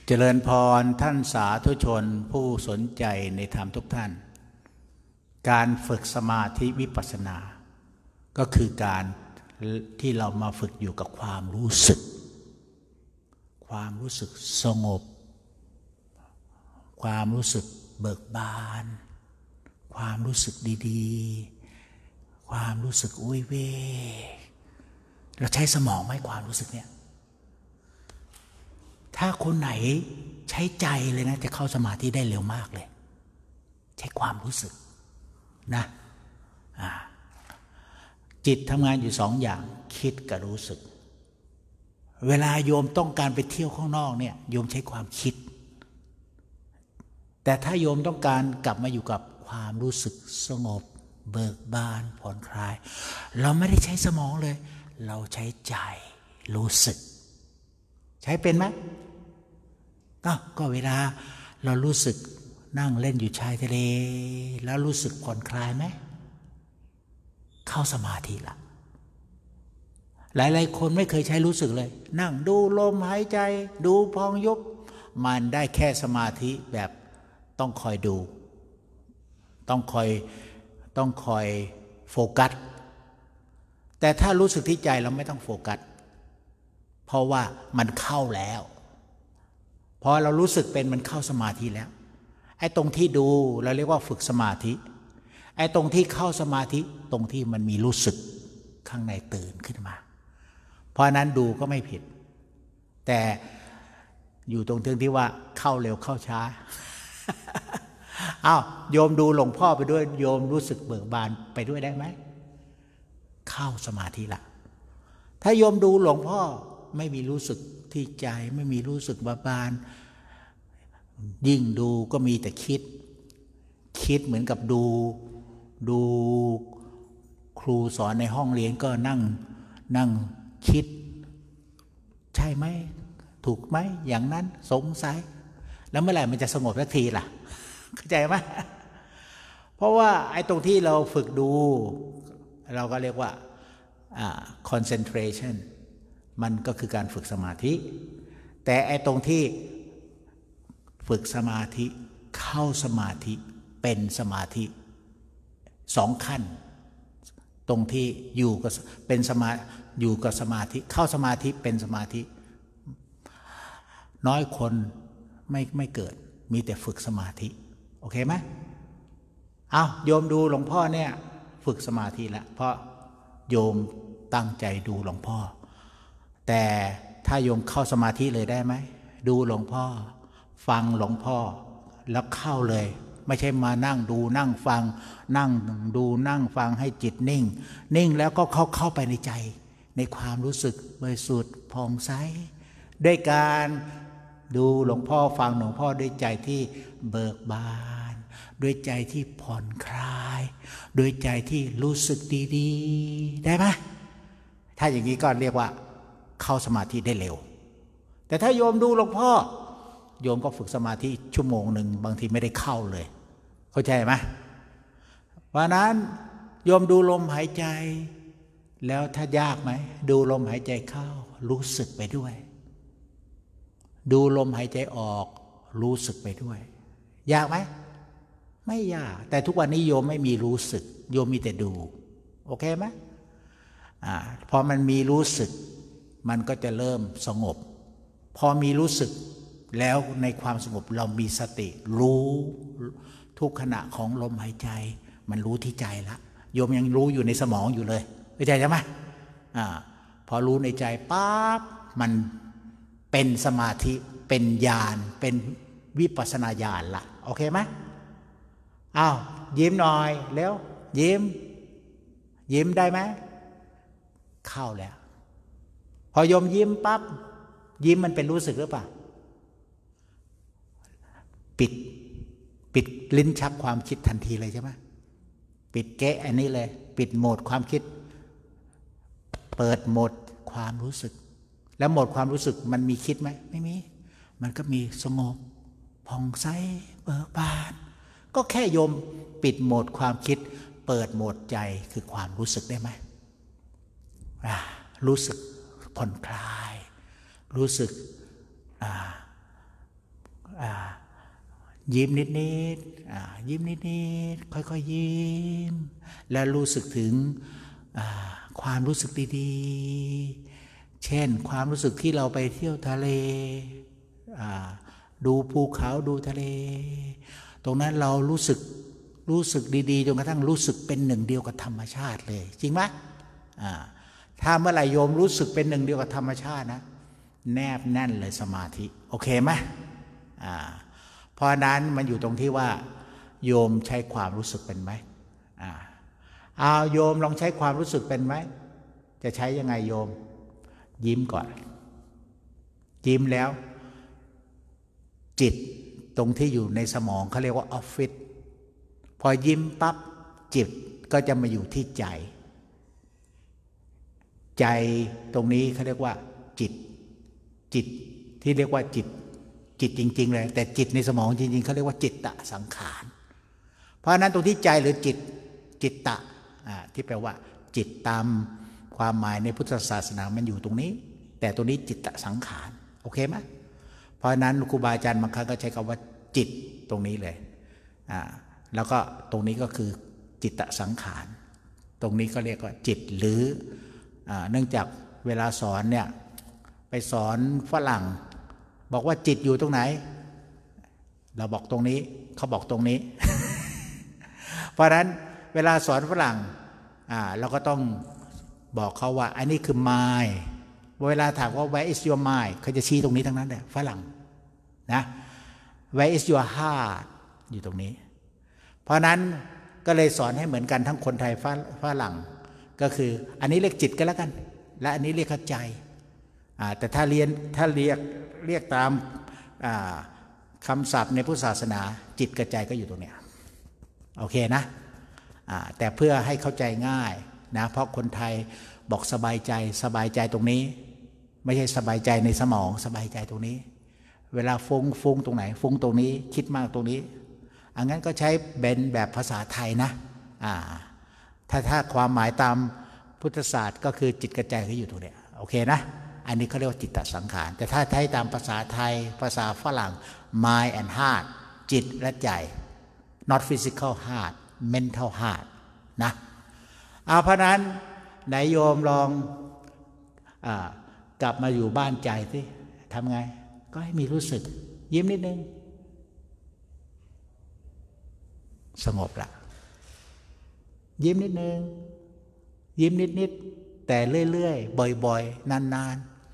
เจริญพรท่านสาธุชนผู้สนใจในธรรมทุกท่านการฝึกสมาธิวิปัสสนาก็คือการที่เรามาฝึกอยู่กับความรู้สึกสงบความรู้สึกเบิกบานความรู้สึกดีๆความรู้สึกอุ้ยเว่เราใช้สมองไหมความรู้สึกเนี่ยถ้าคนไหนใช้ใจเลยนะจะเข้าสมาธิได้เร็วมากเลยใช้ความรู้สึกนะจิตทำงานอยู่สองอย่างคิดกับรู้สึกเวลาโยมต้องการไปเที่ยวข้างนอกเนี่ยโยมใช้ความคิดแต่ถ้าโยมต้องการกลับมาอยู่กับความรู้สึกสงบเบิกบานผ่อนคลายเราไม่ได้ใช้สมองเลยเราใช้ใจรู้สึกใช้เป็นไหมก็เวลาเรารู้สึกนั่งเล่นอยู่ชายทะเลแล้วรู้สึกผ่อนคลายไหมเข้าสมาธิละหลายๆคนไม่เคยใช้รู้สึกเลยนั่งดูลมหายใจดูพองยุบมันได้แค่สมาธิแบบต้องคอยดูต้องคอยโฟกัสแต่ถ้ารู้สึกที่ใจเราไม่ต้องโฟกัสเพราะว่ามันเข้าแล้วพอเรารู้สึกเป็นมันเข้าสมาธิแล้วไอ้ตรงที่ดูเราเรียกว่าฝึกสมาธิไอ้ตรงที่เข้าสมาธิตรงที่มันมีรู้สึกข้างในตื่นขึ้นมาเพราะนั้นดูก็ไม่ผิดแต่อยู่ตรงที่ว่าเข้าเร็วเข้าช้าโยมดูหลวงพ่อไปด้วยโยมรู้สึกเบิกบานไปด้วยได้ไหมเข้าสมาธิละถ้าโยมดูหลวงพ่อไม่มีรู้สึกที่ใจไม่มีรู้สึกบานยิ่งดูก็มีแต่คิดเหมือนกับดูครูสอนในห้องเรียนก็นั่งคิดใช่ไหมถูกไหมอย่างนั้นสงสัยแล้วเมื่อไหร่มันจะสงบสักทีล่ะเข้าใจไหมเพราะว่าไอ้ตรงที่เราฝึกดูเราก็เรียกว่าconcentration มันก็คือการฝึกสมาธิแต่ไอ้ตรงที่ฝึกสมาธิเข้าสมาธิเป็นสมาธิสองขั้นตรงที่อยู่กับเป็นอยู่กับสมาธิเข้าสมาธิเป็นสมาธิน้อยคนไม่เกิดมีแต่ฝึกสมาธิโอเคไหมโยมดูหลวงพ่อเนี่ยฝึกสมาธิแล้วเพราะโยมตั้งใจดูหลวงพ่อแต่ถ้าโยมเข้าสมาธิเลยได้ไหมดูหลวงพ่อฟังหลวงพ่อแล้วเข้าเลยไม่ใช่มานั่งดูนั่งฟังนั่งดูนั่งฟังให้จิตนิ่งแล้วก็เข้าไปในใจในความรู้สึกบริสุทธิ์ผ่องใสด้วยการดูหลวงพ่อฟังหลวงพ่อด้วยใจที่เบิกบานด้วยใจที่ผ่อนคลายด้วยใจที่รู้สึกดีๆได้ไหมถ้าอย่างนี้ก็เรียกว่าเข้าสมาธิได้เร็วแต่ถ้าโยมดูหลวงพ่อโยมก็ฝึกสมาธิชั่วโมงหนึ่งบางทีไม่ได้เข้าเลยเข้าใจไหมเพราะนั้นโยมดูลมหายใจแล้วถ้ายากไหมดูลมหายใจเข้ารู้สึกไปด้วยดูลมหายใจออกรู้สึกไปด้วยยากไหมไม่ยากแต่ทุกวันนี้โยมไม่มีรู้สึกโยมมีแต่ดูโอเคไหมพอมันมีรู้สึกมันก็จะเริ่มสงบพอมีรู้สึกแล้วในความสงบเรามีสติรู้ทุกขณะของลมหายใจมันรู้ที่ใจละโยมยังรู้อยู่ในสมองอยู่เลยเข้าใจใช่ไหมพอรู้ในใจปั๊บมันเป็นสมาธิเป็นญาณเป็นวิปัสสนาญาณละโอเคไหมยิ้มหน่อยแล้วยิ้มได้ไหมเข้าแล้วพอโยมยิ้มปั๊บยิ้มมันเป็นรู้สึกหรือเปล่าปิดลิ้นชักความคิดทันทีเลยใช่ไหมปิดเก๊ะอันนี้เลยปิดโหมดความคิดเปิดโหมดความรู้สึกแล้วโหมดความรู้สึกมันมีคิดไหมไม่มีมันก็มีสงบผ่องใสเบิกบานก็แค่โยมปิดโหมดความคิดเปิดโหมดใจคือความรู้สึกได้ไหมรู้สึกผ่อนคลายรู้สึกยิ้มนิดยิ้มนิดค่อยๆยิ้มแล้วรู้สึกถึงความรู้สึกดีๆเช่นความรู้สึกที่เราไปเที่ยวทะเลดูภูเขาดูทะเลตรงนั้นเรารู้สึกดีๆจนกระทั่งรู้สึกเป็นหนึ่งเดียวกับธรรมชาติเลยจริงไหมถ้าเมื่อไหร่โยมรู้สึกเป็นหนึ่งเดียวกับธรรมชาตินะแนบแน่นเลยสมาธิโอเคไหมเพราะนั้นมันอยู่ตรงที่ว่าโยมใช้ความรู้สึกเป็นไหมเอาโยมลองใช้ความรู้สึกเป็นไหมจะใช้ยังไงโยมยิ้มก่อนยิ้มแล้วจิตตรงที่อยู่ในสมองเขาเรียกว่าออฟฟิศพอยิ้มปั๊บจิตก็จะมาอยู่ที่ใจตรงนี้เขาเรียกว่าจิตที่เรียกว่าจิตจริงๆเลยแต่จิตในสมองจริงๆเขาเรียกว่าจิตตะสังขารเพราะนั้นตรงที่ใจหรือจิตตะที่แปลว่าจิตตามความหมายในพุทธศาสนามันอยู่ตรงนี้แต่ตรงนี้จิตตะสังขารโอเคไหมเพราะนั้นครูบาอาจารย์บางครั้งก็ใช้คำว่าจิตตรงนี้เลยแล้วก็ตรงนี้ก็คือจิตตะสังขารตรงนี้ก็เรียกว่าจิตหรือเนื่องจากเวลาสอนเนี่ยไปสอนฝรั่งบอกว่าจิตอยู่ตรงไหนเราบอกตรงนี้เขาบอกตรงนี้ เพราะฉะนั้นเวลาสอนฝรั่งเราก็ต้องบอกเขาว่าอันนี้คือ mind เวลาถามว่า where is your mind เขาจะชี้ตรงนี้ทั้งนั้นแหละฝรั่งนะ where is your heart อยู่ตรงนี้เพราะนั้นก็เลยสอนให้เหมือนกันทั้งคนไทยฝรั่งก็คืออันนี้เรียกจิตก็แล้วกันและอันนี้เรียกใจแต่ถ้าเรียกตามคำศัพท์ในพุทธศาสนาจิตกับใจก็อยู่ตรงเนี้ยโอเคนะแต่เพื่อให้เข้าใจง่ายนะเพราะคนไทยบอกสบายใจตรงนี้ไม่ใช่สบายใจในสมองสบายใจตรงนี้เวลาฟุ้งตรงไหนฟุ้งตรงนี้คิดมากตรงนี้งั้นก็ใช้เป็นแบบภาษาไทยนะถ้าความหมายตามพุทธศาสตร์ก็คือจิตกับใจก็อยู่ตรงเนี้ยโอเคนะอันนี้เขาเรียกว่าจิตตสังขารแต่ถ้าใช้ตามภาษาไทยภาษาฝรั่ง mind and heart จิตและใจ not physical heart mental heart นะเพราะนั้นไหนโยมลองกลับมาอยู่บ้านใจสิทำไงก็ให้มีรู้สึกยิ้มนิดนึงสงบละยิ้มนิดนึงยิ้มนิดแต่เรื่อยๆบ่อยๆนาน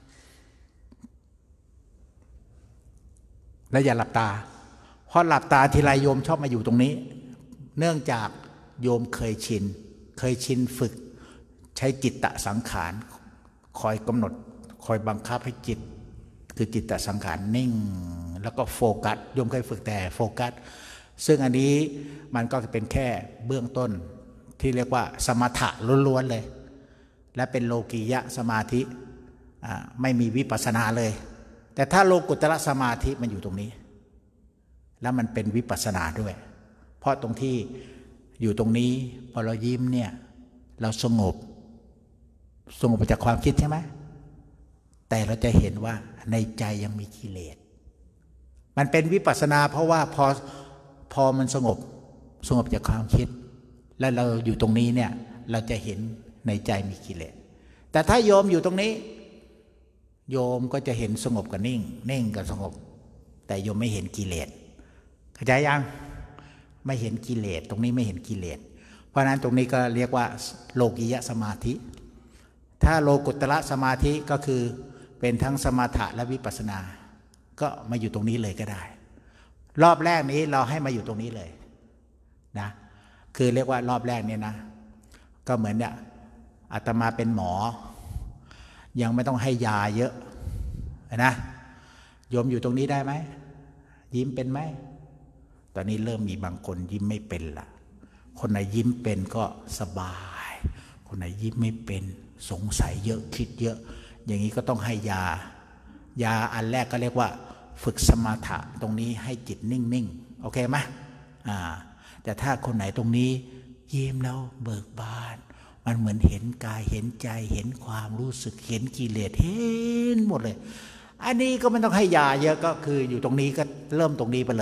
ๆแล้วอย่าหลับตาเพราะหลับตาทีไรโยมชอบมาอยู่ตรงนี้เนื่องจากโยมเคยชินฝึกใช้จิตตสังขารคอยกำหนดคอยบังคับให้จิตคือจิตตสังขารนิ่งแล้วก็โฟกัสโยมเคยฝึกแต่โฟกัสซึ่งอันนี้มันก็เป็นแค่เบื้องต้นที่เรียกว่าสมถะล้วนๆเลยและเป็นโลกียะสมาธิไม่มีวิปัสสนาเลยแต่ถ้าโลกุตระสมาธิมันอยู่ตรงนี้แล้วมันเป็นวิปัสสนาด้วยเพราะตรงที่อยู่ตรงนี้พอเรายิ้มเนี่ยเราสงบไปจากความคิดใช่ไหมแต่เราจะเห็นว่าในใจยังมีกิเลสมันเป็นวิปัสสนาเพราะว่าพอมันสงบจากความคิดแล้วเราอยู่ตรงนี้เนี่ยเราจะเห็นในใจมีกิเลสแต่ถ้าโยมอยู่ตรงนี้โยมก็จะเห็นสงบกับนิ่งกับสงบแต่โยมไม่เห็นกิเลสเข้าใจยังไม่เห็นกิเลสตรงนี้ไม่เห็นกิเลสเพราะนั้นตรงนี้ก็เรียกว่าโลกิยะสมาธิถ้าโลกุตระสมาธิก็คือเป็นทั้งสมถะและวิปัสสนาก็มาอยู่ตรงนี้เลยก็ได้รอบแรกนี้เราให้มาอยู่ตรงนี้เลยนะคือเรียกว่ารอบแรกนี้นะก็เหมือนเนี่ยอาตมาเป็นหมอยังไม่ต้องให้ยาเยอะนะโยมอยู่ตรงนี้ได้ไหมยิ้มเป็นไหมตอนนี้เริ่มมีบางคนยิ้มไม่เป็นละคนไหนยิ้มเป็นก็สบายคนไหนยิ้มไม่เป็นสงสัยเยอะคิดเยอะอย่างนี้ก็ต้องให้ยาอันแรกก็เรียกว่าฝึกสมถะตรงนี้ให้จิตนิ่งๆโอเคไหมแต่ถ้าคนไหนตรงนี้ยิ้มแล้วเบิกบานมันเหมือนเห็นกายเห็นใจเห็นความรู้สึกเห็นกิเลสเห็นหมดเลยอันนี้ก็ไม่ต้องให้ยาเยอะก็คืออยู่ตรงนี้ก็เริ่มตรงนี้ไปเลย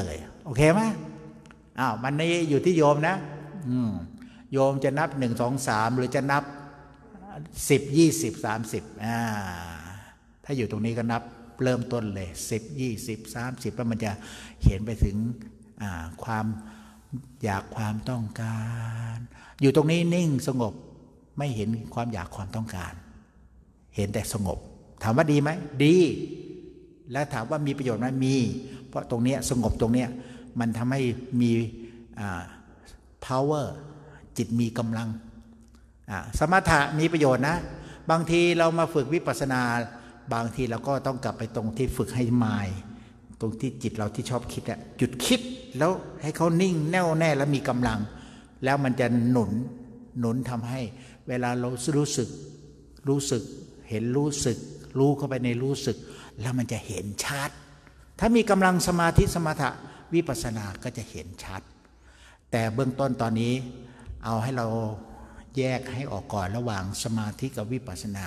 โอเคไหมมันนี้อยู่ที่โยมนะโยมจะนับ1 2 3หรือจะนับ10 20 30ถ้าอยู่ตรงนี้ก็นับเริ่มต้นเลย10 20 30แล้วมันจะเห็นไปถึงความอยากความต้องการอยู่ตรงนี้นิ่งสงบไม่เห็นความอยากความต้องการเห็นแต่สงบถามว่าดีไหมดีแล้วถามว่ามีประโยชน์ไหมมีเพราะตรงนี้สงบตรงนี้มันทำให้มีpower จิตมีกำลังสมถะมีประโยชน์นะบางทีเรามาฝึกวิปัสสนาบางทีเราก็ต้องกลับไปตรงที่ฝึกให้มายตรงที่จิตเราที่ชอบคิดหยุดคิดแล้วให้เขานิ่งแน่วแน่และมีกำลังแล้วมันจะหนุนทำให้เวลาเรารู้สึกเห็นรู้เข้าไปในรู้สึกแล้วมันจะเห็นชัดถ้ามีกำลังสมาธิสมถะวิปัสสนาก็จะเห็นชัดแต่เบื้องต้นตอนนี้เอาให้เราแยกให้ออกก่อนระหว่างสมาธิกับวิปัสสนา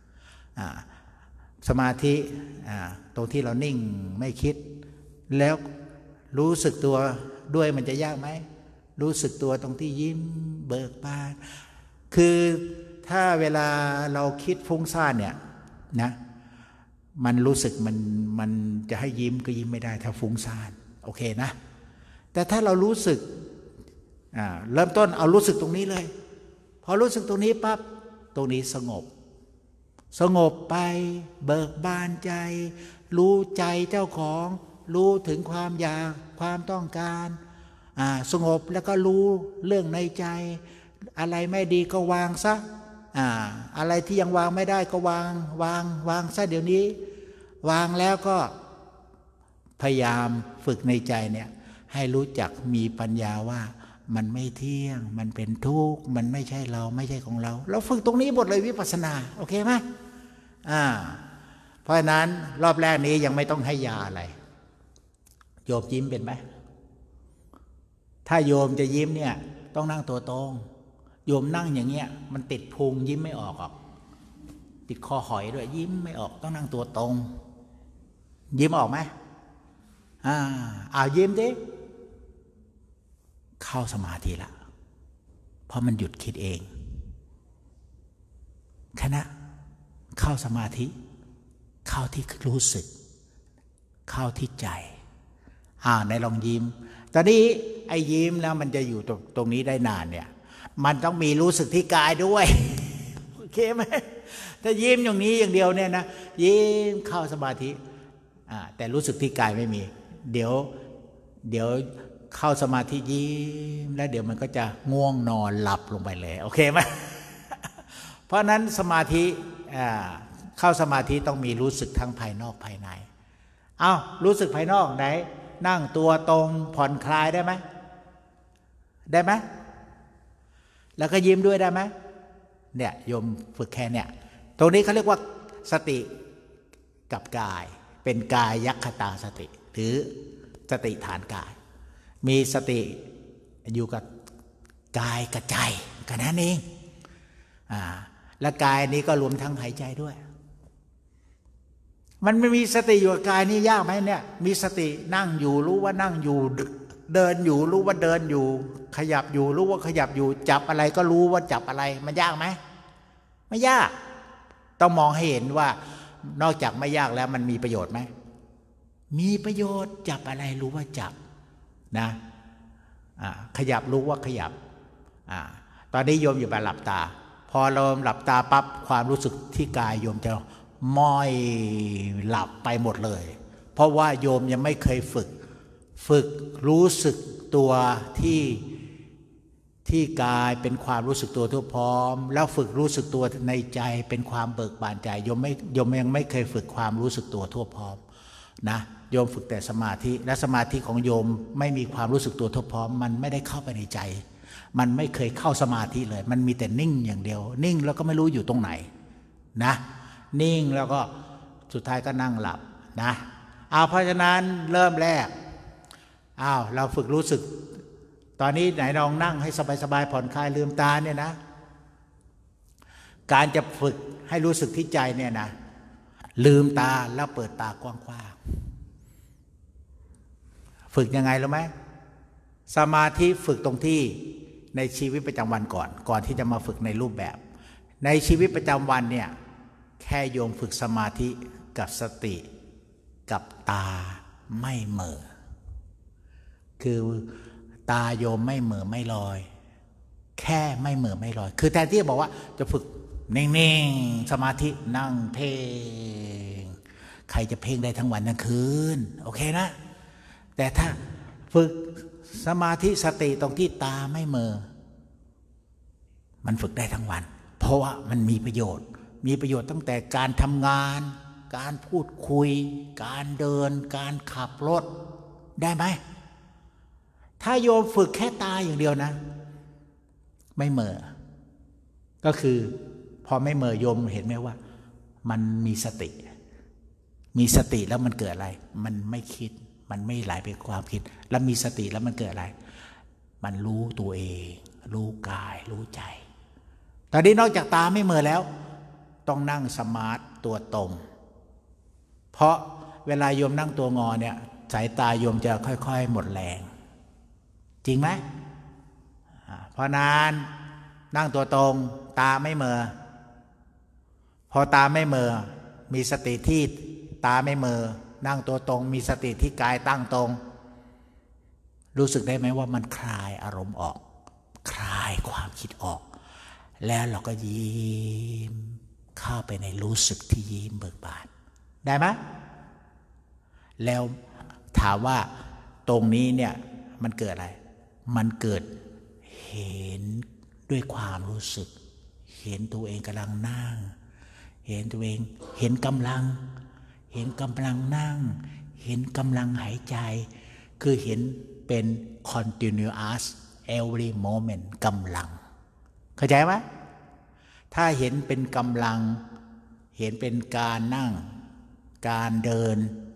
สมาธิตรงที่เรานิ่งไม่คิดแล้วรู้สึกตัวด้วยมันจะยากไหมรู้สึกตัวตรงที่ยิ้มเบิกบานคือถ้าเวลาเราคิดฟุ้งซ่านเนี่ยนะมันรู้สึกมันจะให้ยิ้มก็ยิ้มไม่ได้ถ้าฟุ้งซ่านโอเคนะแต่ถ้าเรารู้สึกเริ่มต้นเอารู้สึกตรงนี้เลยพอรู้สึกตรงนี้ปั๊บตรงนี้สงบไปเบิกบานใจรู้ใจเจ้าของรู้ถึงความอยากความต้องการสงบแล้วก็รู้เรื่องในใจอะไรไม่ดีก็วางซะอะไรที่ยังวางไม่ได้ก็วางซะเดี๋ยวนี้วางแล้วก็พยายามฝึกในใจเนี่ยให้รู้จักมีปัญญาว่ามันไม่เที่ยงมันเป็นทุกข์มันไม่ใช่เราไม่ใช่ของเราฝึกตรงนี้หมดเลยวิปัสสนาโอเคไหมเพราะฉะนั้นรอบแรกนี้ยังไม่ต้องให้ยาอะไรโยมยิ้มเป็นไหมถ้าโยมจะยิ้มเนี่ยต้องนั่งตัวตรงโยมนั่งอย่างเงี้ยมันติดพุงยิ้มไม่ออกติดคอหอยด้วยยิ้มไม่ออกต้องนั่งตัวตรงยิ้มออกไหมยิ้มดิเข้าสมาธิละเพราะมันหยุดคิดเองคณะเข้าสมาธิเข้าที่รู้สึกเข้าที่ใจในลองยิ้มตอนนี้ไอ้ยิ้มแล้วมันจะอยู่ตรงนี้ได้นานเนี่ยมันต้องมีรู้สึกที่กายด้วยโอเคไหมถ้ายิ้มอย่างนี้อย่างเดียวเนี่ยนะยิ้มเข้าสมาธิแต่รู้สึกที่กายไม่มีเดี๋ยวเข้าสมาธิยิ้มแล้วเดี๋ยวมันก็จะง่วงนอนหลับลงไปเลยโอเคไหมเพราะนั้นสมาธิเข้าสมาธิต้องมีรู้สึกทั้งภายนอกภายในรู้สึกภายนอกไหนนั่งตัวตรงผ่อนคลายได้ไหมแล้วก็ยิ้มด้วยได้ไหมเนี่ยโยมฝึกแค่เนี่ยตรงนี้เขาเรียกว่าสติกับกายเป็นกายยัคคตาสติหรือสติฐานกายมีสติอยู่กับกายกับใจกันนั่นเองและกายนี้ก็รวมทั้งหายใจด้วยมันไม่มีสติอยู่กับกายนี่ยากไหมเนี่ยมีสตินั่งอยู่รู้ว่านั่งอยู่เดินอยู่รู้ว่าเดินอยู่ขยับอยู่รู้ว่าขยับอยู่จับอะไรก็รู้ว่าจับอะไรมันยากไหมไม่ยากต้องมองให้เห็นว่านอกจากไม่ยากแล้วมันมีประโยชน์ไหมมีประโยชน์จับอะไรรู้ว่าจับนะขยับรู้ว่าขยับตอนนี้โยมอยู่แบบหลับตาพอเราหลับตาปั๊บความรู้สึกที่กายโยมจะม้อยหลับไปหมดเลยเพราะว่าโยมยังไม่เคยฝึกรู้สึกตัวที่กายเป็นความรู้สึกตัวทั่วพร้อมแล้วฝึกรู้สึกตัวในใจเป็นความเบิกบานใจโยมยังไม่เคยฝึกความรู้สึกตัวทั่วพร้อมนะโยมฝึกแต่สมาธิและสมาธิของโยมไม่มีความรู้สึกตัวทั่วพร้อมมันไม่ได้เข้าไปในใจมันไม่เคยเข้าสมาธิเลยมันมีแต่นิ่งอย่างเดียวนิ่งแล้วก็ไม่รู้อยู่ตรงไหนนะนิ่งแล้วก็สุดท้ายก็นั่งหลับนะเพราะฉะนั้นเริ่มแรกเราฝึกรู้สึกตอนนี้ไหนลองนั่งให้สบายๆผ่อนคลายลืมตาเนี่ยนะการจะฝึกให้รู้สึกที่ใจเนี่ยนะลืมตาแล้วเปิดตากว้างฝึกยังไงรู้ไหมสมาธิฝึกตรงที่ในชีวิตประจำวันก่อนที่จะมาฝึกในรูปแบบในชีวิตประจำวันเนี่ยแค่โยมฝึกสมาธิกับสติกับตาไม่เหม่อคือตาโยมไม่เหม่อไม่ลอยแค่ไม่เหม่อไม่ลอยคือแทนที่จะบอกว่าจะฝึกนิ่งๆสมาธินั่งเพ่งใครจะเพ่งได้ทั้งวันทั้งคืนโอเคนะแต่ถ้าฝึกสมาธิสติตรงที่ตาไม่เหม่อมันฝึกได้ทั้งวันเพราะว่ามันมีประโยชน์ตั้งแต่การทำงานการพูดคุยการเดินการขับรถได้ไหมถ้าโยมฝึกแค่ตาอย่างเดียวนะไม่เหม่อก็คือพอไม่เหม่อโยมเห็นไหมว่ามันมีสติแล้วมันเกิดอะไรมันไม่คิดมันไม่ไหลไปความคิดแล้วมีสติแล้วมันเกิดอะไรมันรู้ตัวเองรู้กายรู้ใจตอนนี้นอกจากตาไม่เหม่อแล้วต้องนั่งสมาธิตัวตรงเพราะเวลาโยมนั่งตัวงอเนี่ยสายตาโยมจะค่อยๆหมดแรงจริงไหมเพราะนั้นนั่งตัวตรงตาไม่เหม่อพอตาไม่เหม่อมีสติที่ตาไม่เหม่อนั่งตัวตรงมีสติที่กายตั้งตรงรู้สึกได้ไหมว่ามันคลายอารมณ์ออกคลายความคิดออกแล้วเราก็ยิ้มเข้าไปในรู้สึกที่ยิ้มเบิกบานได้ไหมแล้วถามว่าตรงนี้เนี่ยมันเกิดอะไรมันเกิดเห็นด้วยความรู้สึกเห็นตัวเองกำลังนั่งเห็นตัวเองเห็นกำลังนั่งเห็นกำลังหายใจคือเห็นเป็น continuous every moment กำลังเข้าใจไหมถ้าเห็นเป็นกำลังเห็นเป็นการนั่งการเดิน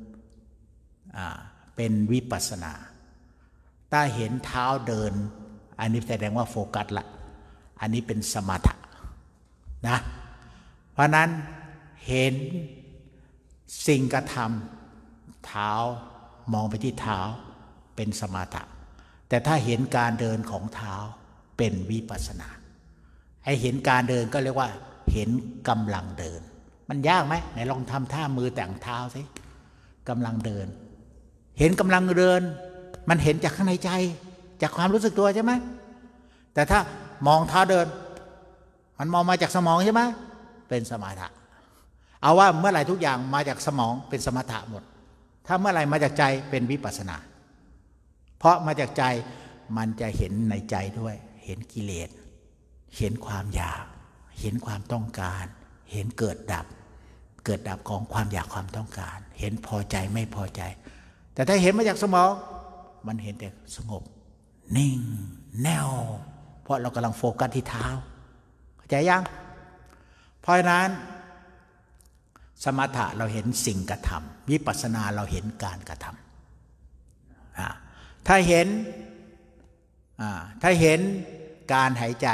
เป็นวิปัสสนาถ้าเห็นเท้าเดินอันนี้แสดงว่าโฟกัสละอันนี้เป็นสมถะนะเพราะนั้นเห็นสิ่งกระทำเท้ามองไปที่เท้าเป็นสมถะแต่ถ้าเห็นการเดินของเท้าเป็นวิปัสสนาให้เห็นการเดินก็เรียกว่าเห็นกำลังเดินมันยากไหมไหนลองทำท่ามือแต่งเท้าสิกำลังเดินเห็นกำลังเดินมันเห็นจากข้างในใจจากความรู้สึกตัวใช่ไหมแต่ถ้ามองเท้าเดินมันมองมาจากสมองใช่ไหมเป็นสมถะเอาว่าเมื่อไหร่ทุกอย่างมาจากสมองเป็นสมถะหมดถ้าเมื่อไหร่มาจากใจเป็นวิปัสสนาเพราะมาจากใจมันจะเห็นในใจด้วยเห็นกิเลสเห็นความอยากเห็นความต้องการเห็นเกิดดับของความอยากความต้องการเห็นพอใจไม่พอใจแต่ถ้าเห็นมาจากสมองมันเห็นแต่สงบนิ่งแน่วเพราะเรากำลังโฟกัสที่เท้าเข้าใจยังเพราะฉะนั้นสมถะเราเห็นสิ่งกระทำวิปัสสนาเราเห็นการกระทำถ้าเห็นการหายใจ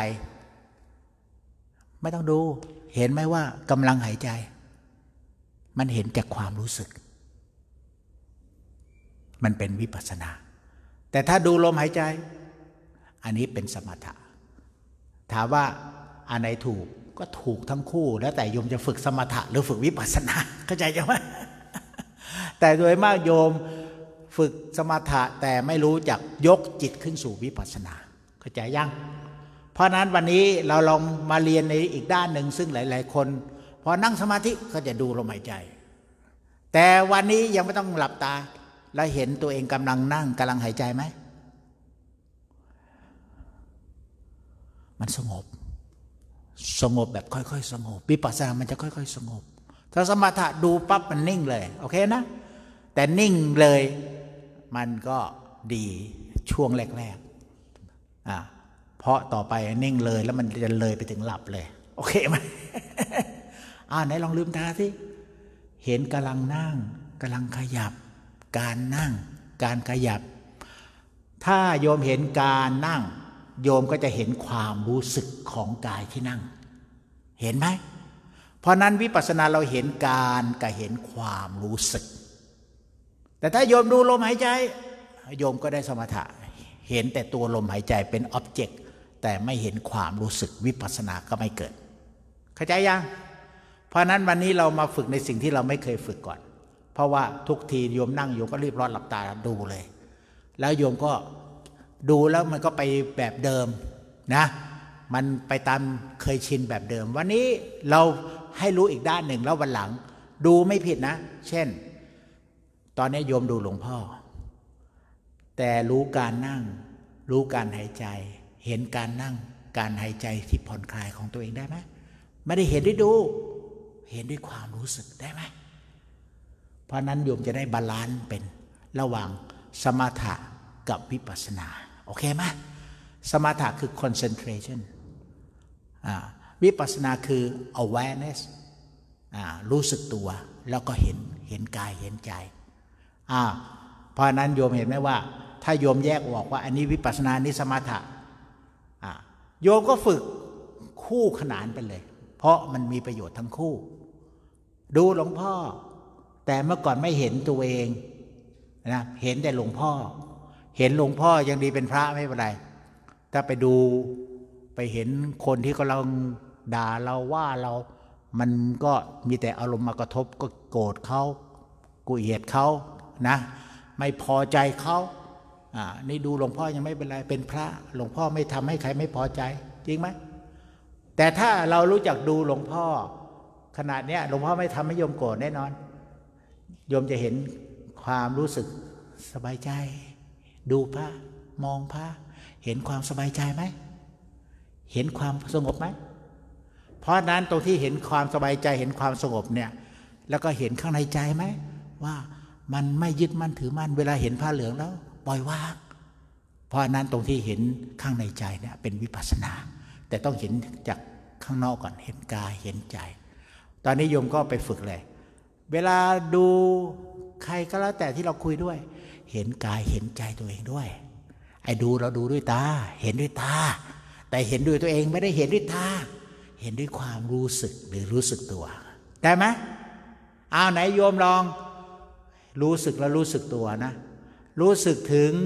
ไม่ต้องดูเห็นไหมว่ากำลังหายใจมันเห็นจากความรู้สึกมันเป็นวิปัสสนาแต่ถ้าดูลมหายใจอันนี้เป็นสมถะถามว่าอันไหนถูกก็ถูกทั้งคู่แล้วแต่โยมจะฝึกสมถะหรือฝึกวิปัสสนาเข้าใจไหมแต่โดยมากโยมฝึกสมถะแต่ไม่รู้จักยกจิตขึ้นสู่วิปัสสนาเข้าใจยังเพราะนั้นวันนี้เราลองมาเรียนในอีกด้านหนึ่งซึ่งหลายๆคนพอนั่งสมาธิก็จะดูลมหายใจแต่วันนี้ยังไม่ต้องหลับตาแล้วเห็นตัวเองกำลังนั่งกำลังหายใจไหมมันสงบแบบค่อยๆสงบวิปัสสนามันจะค่อยๆสงบถ้าสมถะดูปั๊บมันนิ่งเลยโอเคนะแต่นิ่งเลยมันก็ดีช่วงแรกๆเพราะต่อไปนิ่งเลยแล้วมันจะเลยไปถึงหลับเลยโอเคไหมไหนลองลืมตาสิเห็นกำลังนั่งกำลังขยับการนั่งการขยับถ้าโยมเห็นการนั่งโยมก็จะเห็นความรู้สึกของกายที่นั่งเห็นไหมเพราะนั้นวิปัสสนาเราเห็นการกับเห็นความรู้สึกแต่ถ้าโยมดูลมหายใจโยมก็ได้สมถะเห็นแต่ตัวลมหายใจเป็นอ็อบเจกต์แต่ไม่เห็นความรู้สึกวิปัสสนาก็ไม่เกิดเข้าใจยังเพราะนั้นวันนี้เรามาฝึกในสิ่งที่เราไม่เคยฝึกก่อนเพราะว่าทุกทีโยมนั่งโยมก็รีบร้อนหลับตาดูเลยแล้วโยมก็ดูแล้วมันก็ไปแบบเดิมนะมันไปตามเคยชินแบบเดิมวันนี้เราให้รู้อีกด้านหนึ่งแล้ววันหลังดูไม่ผิดนะเช่นตอนนี้โยมดูหลวงพ่อแต่รู้การนั่งรู้การหายใจเห็นการนั่งการหายใจที่ผ่อนคลายของตัวเองได้ไหมไม่ได้เห็นด้วยดูเห็นด้วยความรู้สึกได้ไหมเพราะนั้นโยมจะได้บาลานซ์เป็นระหว่างสมถะกับวิปัสสนาโอเคไหมสมถะคือ concentration วิปัสสนาคือ awareness รู้สึกตัวแล้วก็เห็นกายเห็นใจเพราะนั้นโยมเห็นไหมว่าถ้าโยมแยกออกว่าอันนี้วิปัสสนานี้สมถะโยมก็ฝึกคู่ขนานไปเลยเพราะมันมีประโยชน์ทั้งคู่ดูหลวงพ่อแต่เมื่อก่อนไม่เห็นตัวเองนะเห็นแต่หลวงพ่อเห็นหลวงพ่อยังดีเป็นพระไม่เป็นไรถ้าไปดูไปเห็นคนที่กำลังด่าเราว่าเรามันก็มีแต่อารมณ์มากระทบก็โกรธเขากุเอียดเขานะไม่พอใจเขานี่ดูหลวงพ่อยังไม่เป็นไรเป็นพระหลวงพ่อไม่ทำให้ใครไม่พอใจจริงไหมแต่ถ้าเรารู้จักดูหลวงพ่อขนาดเนี้ยหลวงพ่อไม่ทำให้โยมโกรธแน่นอนโยมจะเห็นความรู้สึกสบายใจดูพระมองพระเห็นความสบายใจไหมเห็นความสงบไหมเพราะนั้นตรงที่เห็นความสบายใจเห็นความสงบเนี่ยแล้วก็เห็นข้างในใจไหมว่ามันไม่ยึดมั่นถือมั่นเวลาเห็นผ้าเหลืองแล้วปล่อยวางเพราะนั้นตรงที่เห็นข้างในใจเนี่ยเป็นวิปัสสนาแต่ต้องเห็นจากข้างนอกก่อนเห็นกายเห็นใจตอนนี้โยมก็ไปฝึกเลยเวลาดูใครก็แล้วแต่ที่เราคุยด้วยเห็นกายเห็นใจตัวเองด้วยไอ้ดูเราดูด้วยตาเห็นด้วยตาแต่เห็นด้วยตัวเองไม่ได้เห็นด้วยตาเห็นด้วยความรู้สึกหรือรู้สึกตัวได้ไหมไหนโยมลองรู้สึกแล้วรู้สึกตัวนะรู้สึกถึง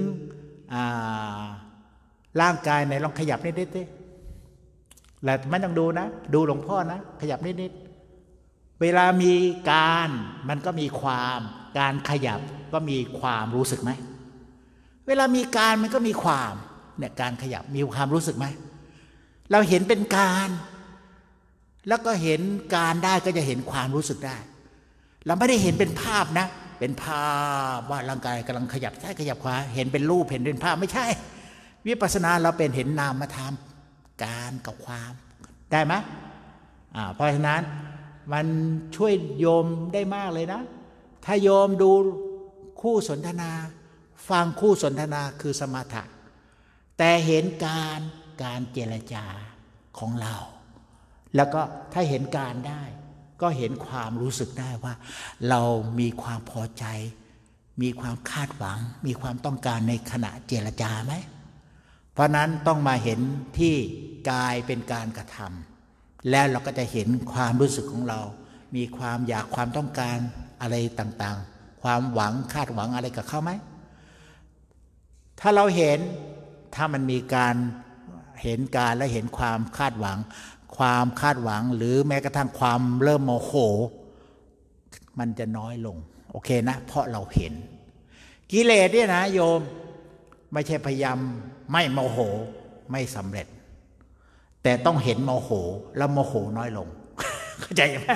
ร่างกายไหนลองขยับนิดๆดิแล้วไม่ต้องดูนะดูหลวงพ่อนะขยับนิดๆเวลามีการมันก็มีความการขยับก็มีความรู้สึกไหมเวลามีการมันก็มีความเนี่ยการขยับมีความรู้สึกไหมเราเห็นเป็นการแล้วก็เห็นการได้ก็จะเห็นความรู้สึกได้เราไม่ได้เห็นเป็นภาพนะเป็นภาพว่าร่างกายกำลังขยับซ้ายขยับขวาเห็นเป็นรูปเห็นเป็นภาพไม่ใช่วิปัสสนาเราเป็นเห็นนามธรรมการกับความได้ไหมเพราะฉะนั้นมันช่วยโยมได้มากเลยนะถ้าโยมดูคู่สนทนาฟังคู่สนทนาคือสมถะแต่เห็นการเจรจาของเราแล้วก็ถ้าเห็นการได้ก็เห็นความรู้สึกได้ว่าเรามีความพอใจมีความคาดหวังมีความต้องการในขณะเจรจาไหมเพราะนั้นต้องมาเห็นที่กายเป็นการกระทำแล้วเราก็จะเห็นความรู้สึกของเรามีความอยากความต้องการอะไรต่างๆความหวังคาดหวังอะไรกับเขาไหมถ้าเราเห็นถ้ามันมีการเห็นการและเห็นความคาดหวังหรือแม้กระทั่งความเริ่มโมโหมันจะน้อยลงโอเคนะเพราะเราเห็นกิเลสเนี่ยนะโยมไม่ใช่พยายามไม่โมโหไม่สำเร็จแต่ต้องเห็นโมโหแล้วโมโหน้อยลงเข้าใจไหม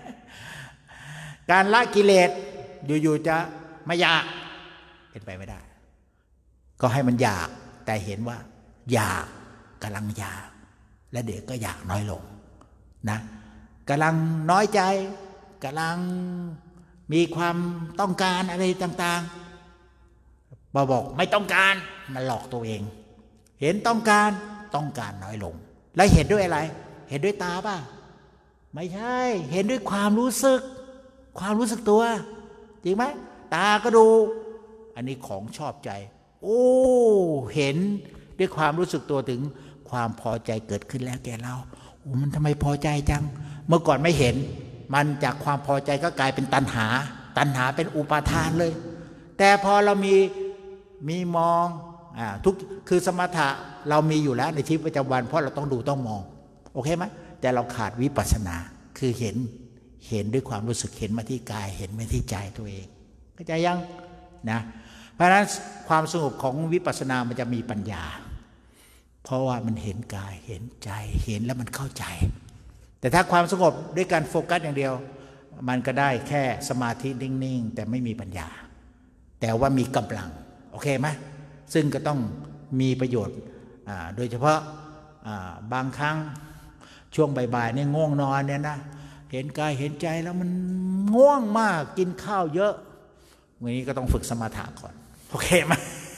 การละกิเลสอยู่ๆจะไม่อยากเป็นไปไม่ได้ก็ให้มันอยากแต่เห็นว่าอยากกำลังอยากและเดี๋ยวก็อยากน้อยลงนะกำลังน้อยใจกำลังมีความต้องการอะไรต่างๆบอกไม่ต้องการมันหลอกตัวเองเห็นต้องการน้อยลงแล้วเห็นด้วยอะไรเห็นด้วยตาป่ะไม่ใช่เห็นด้วยความรู้สึกตัวจริงไหมตาก็ดูอันนี้ของชอบใจโอ้เห็นด้วยความรู้สึกตัวถึงความพอใจเกิดขึ้นแล้วแก่เราโอ้มันทำไมพอใจจังเมื่อก่อนไม่เห็นมันจากความพอใจก็กลายเป็นตัณหาเป็นอุปาทานเลยแต่พอเรามีมีมองทุกคือสมถะเรามีอยู่แล้วในชีวิตประจำวันเพราะเราต้องดูต้องมองโอเคไหมแต่เราขาดวิปัสสนาคือเห็นด้วยความรู้สึกเห็นมาที่กายเห็นมาที่ใจตัวเองเข้าใจยังนะเพราะฉะนั้นความสงบของวิปัสสนามันจะมีปัญญาเพราะว่ามันเห็นกายเห็นใจเห็นแล้วมันเข้าใจแต่ถ้าความสงบด้วยการโฟกัสอย่างเดียวมันก็ได้แค่สมาธินิ่งๆแต่ไม่มีปัญญาแต่ว่ามีกำลังโอเคไหมซึ่งก็ต้องมีประโยชน์โดยเฉพาะบางครั้งช่วงบ่ายๆเนี่ยง่วงนอนเนี่ยนะเห็นกายเห็นใจแล้วมันง่วงมากกินข้าวเยอะวันนี้ก็ต้องฝึกสมถะก่อนโอเคไหม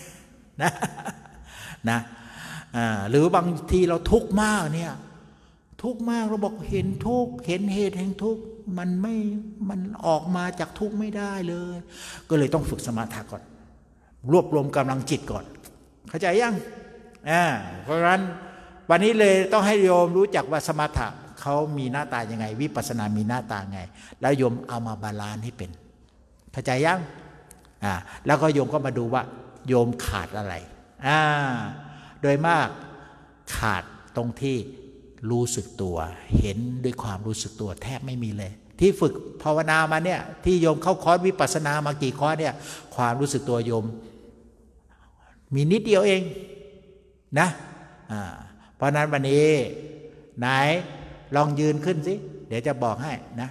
นะหรือบางทีเราทุกข์มากเนี่ยทุกข์มากเราบอกเห็นทุกข์เห็นเหตุแห่งทุกข์มันออกมาจากทุกข์ไม่ได้เลยก็เลยต้องฝึกสมถะก่อนรวบรวมกำลังจิตก่อนเข้าใจยังเพราะฉะนั้นวันนี้เลยต้องให้โยมรู้จักว่าสมถะเขามีหน้าตายังไงวิปัสสนามีหน้าตาไงแล้วโยมเอามาบาลานซ์ให้เป็นเข้าใจยังแล้วก็โยมก็มาดูว่าโยมขาดอะไรโดยมากขาดตรงที่รู้สึกตัวเห็นด้วยความรู้สึกตัวแทบไม่มีเลยที่ฝึกภาวนามาเนี่ยที่โยมเข้าคอร์สวิปัสสนามากี่คอร์สเนี่ยความรู้สึกตัวโยมมีนิดเดียวเองนะเพราะนั้นวันนี้ไหนลองยืนขึ้นสิเดี๋ยวจะบอกให้นะ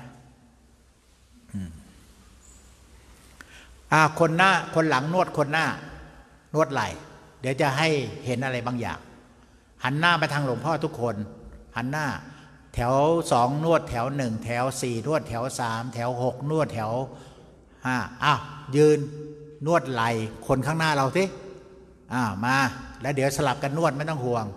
คนหน้าคนหลังนวดคนหน้านวดไหล่เดี๋ยวจะให้เห็นอะไรบางอย่างหันหน้าไปทางหลวงพ่อทุกคนหันหน้าแถว2นวดแถว1แถว4นวดแถว3แถว6นวดแถว5ยืนนวดไหล่คนข้างหน้าเราสิมาแล้วเดี๋ยวสลับกันนวดไม่ต้องห่วง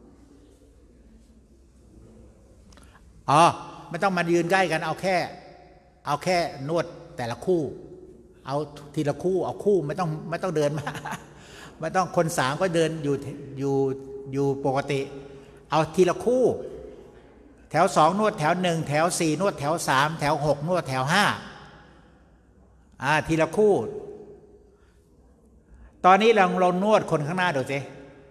ไม่ต้องมายืนใกล้กันเอาแค่นวดแต่ละคู่เอาทีละคู่เอาคู่ไม่ต้องเดินมาไม่ต้องคน3ก็เดินอยู่ปกติเอาทีละคู่แถว2นวดแถว1แถว4นวดแถว3แถว6นวดแถว5ทีละคู่ตอนนี้เรานวดคนข้างหน้าดูสิ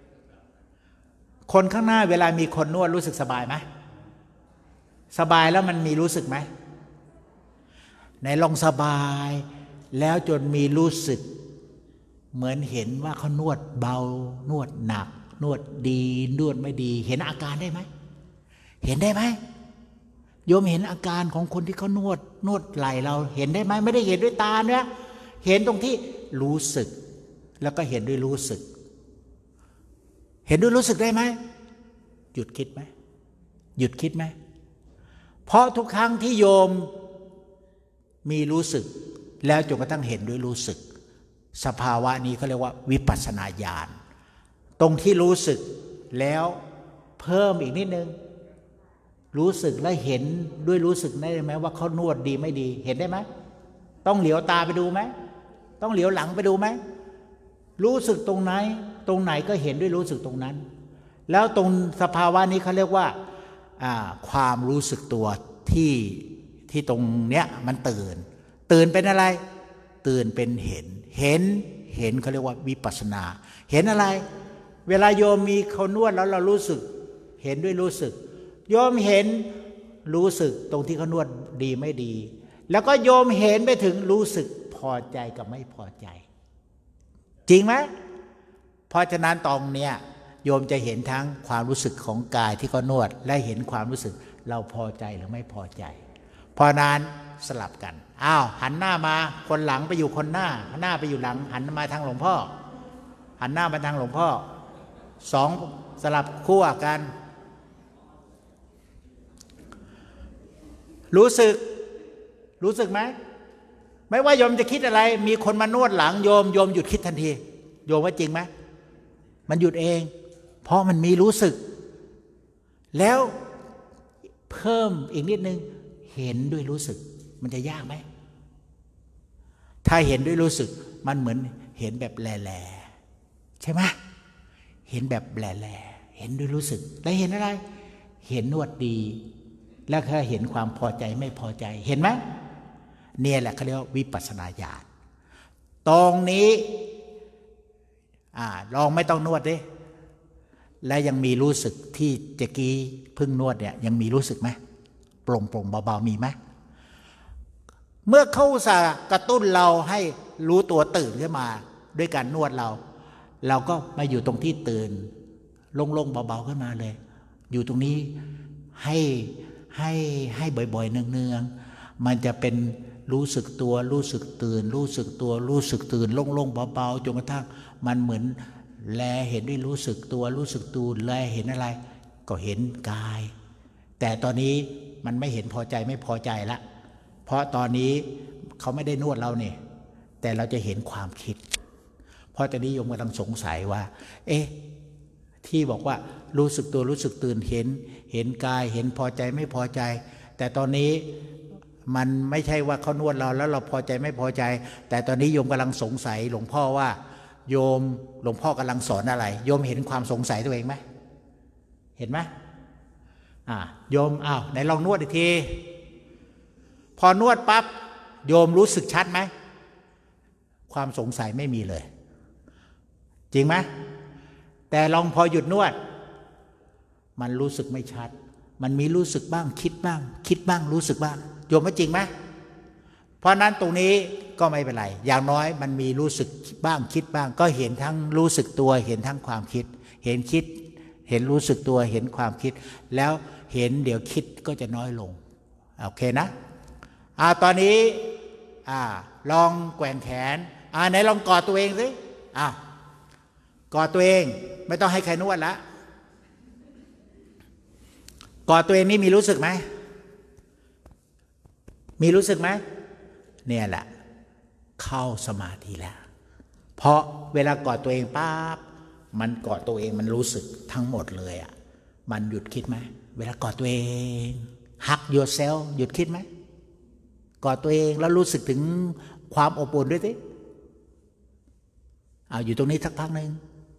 คนข้างหน้าเวลามีคนนวดรู้สึกสบายไหมสบายแล้วมันมีรู้สึกไหมไหนลองสบายแล้วจนมีรู้สึกเหมือนเห็นว่าเขานวดเบานวดหนักนวดดีนวดไม่ดีเห็นอาการได้ไหมเห็นได้ไหมโยมเห็นอาการของคนที่เขานวดไหล่เราเห็นได้ไหมไม่ได้เห็นด้วยตาเนี่ยเห็นตรงที่รู้สึกแล้วก็เห็นด้วยรู้สึกเห็นด้วยรู้สึกได้ไหมหยุดคิดไหมหยุดคิดไหมเพราะทุกครั้งที่โยมมีรู้สึกแล้วจนกระทั่งเห็นด้วยรู้สึกสภาวะนี้เขาเรียกว่าวิปัสสนาญาณตรงที่รู้สึกแล้วเพิ่มอีกนิดนึงรู้สึกและเห็นด้วยรู้สึกได้ไหมว่าเขานวดดีไม่ดีเห็นได้ไหมต้องเหลียวตาไปดูไหมต้องเหลียวหลังไปดูไหมรู้สึกตรงไหนก็เห็นด้วยรู้สึกตรงนั้นแล้วตรงสภาวะนี้เขาเรียกว่าความรู้สึกตัวที่ตรงเนี้ยมันตื่นเป็นอะไรตื่นเป็นเห็นเขาเรียกว่าวิปัสสนาเห็นอะไรเวลาโยมมีเขานวดแล้วเรารู้สึกเห็นด้วยรู้สึกโยมเห็นรู้สึกตรงที่เขานวดดีไม่ดีแล้วก็โยมเห็นไปถึงรู้สึกพอใจกับไม่พอใจจริงไหมเพราะฉะนั้นตรงเนี้ยโยมจะเห็นทั้งความรู้สึกของกายที่เขานวดและเห็นความรู้สึกเราพอใจหรือไม่พอใจเพราะนั้นสลับกันหันหน้ามาคนหลังไปอยู่คนหน้าไปอยู่หลังหันมาทางหลวงพ่อหันหน้ามาทางหลวงพ่อ2สลับคู่กันรู้สึกไหมไม่ว่าโยมจะคิดอะไรมีคนมานวดหลังโยมหยุดคิดทันทีโยมว่าจริงไหมมันหยุดเองเพราะมันมีรู้สึกแล้วเพิ่มอีกนิดนึงเห็นด้วยรู้สึกมันจะยากไหมถ้าเห็นด้วยรู้สึกมันเหมือนเห็นแบบแหล่ใช่ไหมเห็นแบบแหล่เห็นด้วยรู้สึกแล้วเห็นอะไรเห็นนวดดีแล้วก็เห็นความพอใจไม่พอใจเห็นไหมเนี่ยแหละเขาเรียกว่าวิปัสสนาญาณตรงนี้ลองไม่ต้องนวดดิและยังมีรู้สึกที่เจกี้พึ่งนวดเนี่ยยังมีรู้สึกไหมโปร่งเบาๆมีไหมเมื่อเขาสากระตุ้นเราให้รู้ตัวตื่นขึ้นมาด้วยการนวดเราก็มาอยู่ตรงที่ตื่นโล่งๆเบาๆขึ้นมาเลยอยู่ตรงนี้ให้บ่อยๆเนืองๆมันจะเป็นรู้สึกตัวรู้สึกตื่นรู้สึกตัวรู้สึกตื่นโล่งๆเบาๆจนกระทั่งมันเหมือนแลเห็นด้วยรู้สึกตัวรู้สึกตื่นแลเห็นอะไรก็เห็นกายแต่ตอนนี้มันไม่เห็นพอใจไม่พอใจละเพราะตอนนี้เขาไม่ได้นวดเราเนี่ยแต่เราจะเห็นความคิดเพราะตอนนี้โยมกำลังสงสัยว่าที่บอกว่ารู้สึกตัวรู้สึกตื่นเห็นกายเห็นพอใจไม่พอใจแต่ตอนนี้มันไม่ใช่ว่าเขานวดเราแล้วเราพอใจไม่พอใจแต่ตอนนี้โยมกำลังสงสัยหลวงพ่อว่าหลวงพ่อกำลังสอนอะไรโยมเห็นความสงสัยตัวเองไหมเห็นไหมโยมไหนลองนวดอีกทีพอนวดปั๊บโยมรู้สึกชัดไหมความสงสัยไม่มีเลยจริงไหมแต่ลองพอหยุดนวดมันรู้สึกไม่ชัดมันมีรู้สึกบ้างคิดบ้างรู้สึกบ้างโยมว่าจริงไหมเพราะนั้นตรงนี้ก็ไม่เป็นไรอย่างน้อยมันมีรู้สึกบ้างคิดบ้างก็เห็นทั้งรู้สึกตัวเห็นทั้งความคิดเห็นคิดเห็นรู้สึกตัวเห็นความคิดแล้วเห็นเดี๋ยวคิดก็จะน้อยลงโอเคนะตอนนี้ลองแกว่งแขนไหนลองกอดตัวเองสิกอดตัวเองไม่ต้องให้ใครนวดละกอดตัวเองนี่มีรู้สึกไหมมีรู้สึกไหมเนี่ยแหละเข้าสมาธิแล้วเพราะเวลากอดตัวเองปั๊บมันกอดตัวเองมันรู้สึกทั้งหมดเลยมันหยุดคิดไหมเวลากอดตัวเองฮัก yourself หยุดคิดไหมกอดตัวเองแล้วรู้สึกถึงความอบอุ่นด้วยสิอยู่ตรงนี้สักพักหนึ่ง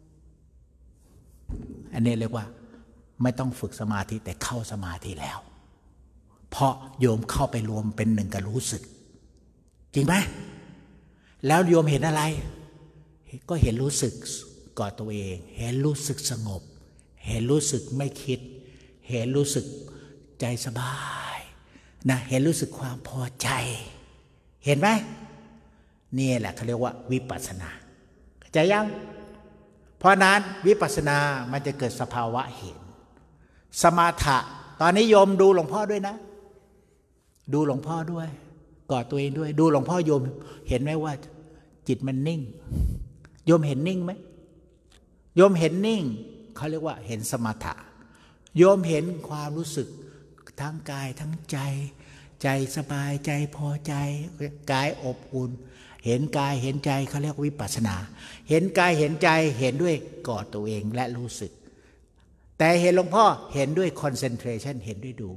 อันนี้เรียกว่าไม่ต้องฝึกสมาธิแต่เข้าสมาธิแล้วเพราะโยมเข้าไปรวมเป็นหนึ่งกับรู้สึกจริงไหมแล้วโยมเห็นอะไรก็เห็นรู้สึกกอดตัวเองเห็นรู้สึกสงบเห็นรู้สึกไม่คิดเห็นรู้สึกใจสบายนะเห็นรู้สึกความพอใจเห็นไหมนี่แหละเขาเรียกว่าวิปัสสนาเข้าใจยังเพราะนั้นวิปัสสนามันจะเกิดสภาวะเห็นสมาถะตอนนี้โยมดูหลวงพ่อด้วยนะดูหลวงพ่อด้วยกอดตัวเองด้วยดูหลวงพ่อโยมเห็นไหมว่าจิตมันนิ่งโยมเห็นนิ่งไหมโยมเห็นนิ่งเขาเรียกว่าเห็นสมถะโยมเห็นความรู้สึกทั้งกายทั้งใจสบายใจพอใจกายอบอุ่นเห็นกายเห็นใจเขาเรียกวิปัสสนาเห็นกายเห็นใจเห็นด้วยกอดตัวเองและรู้สึกแต่เห็นหลวงพ่อเห็นด้วย concentration เห็นด้วยดู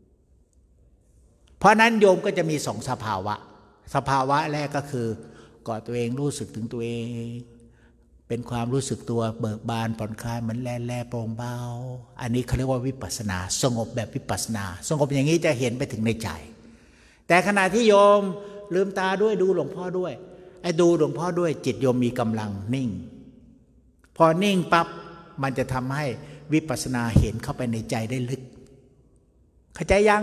เพราะนั้นโยมก็จะมีสองสภาวะแรกก็คือกอดตัวเองรู้สึกถึงตัวเองเป็นความรู้สึกตัวเบิกบานผ่อนคลายเหมือนแร่โปร่งเบาอันนี้เขาเรียกว่าวิปัสสนาสงบแบบวิปัสสนาสงบอย่างนี้จะเห็นไปถึงในใจแต่ขณะที่โยมลืมตาด้วยดูหลวงพ่อด้วยดูหลวงพ่อด้วยจิตโยมมีกำลังนิ่งพอนิ่งปั๊บมันจะทำให้วิปัสสนาเห็นเข้าไปในใจได้ลึกเข้าใจยัง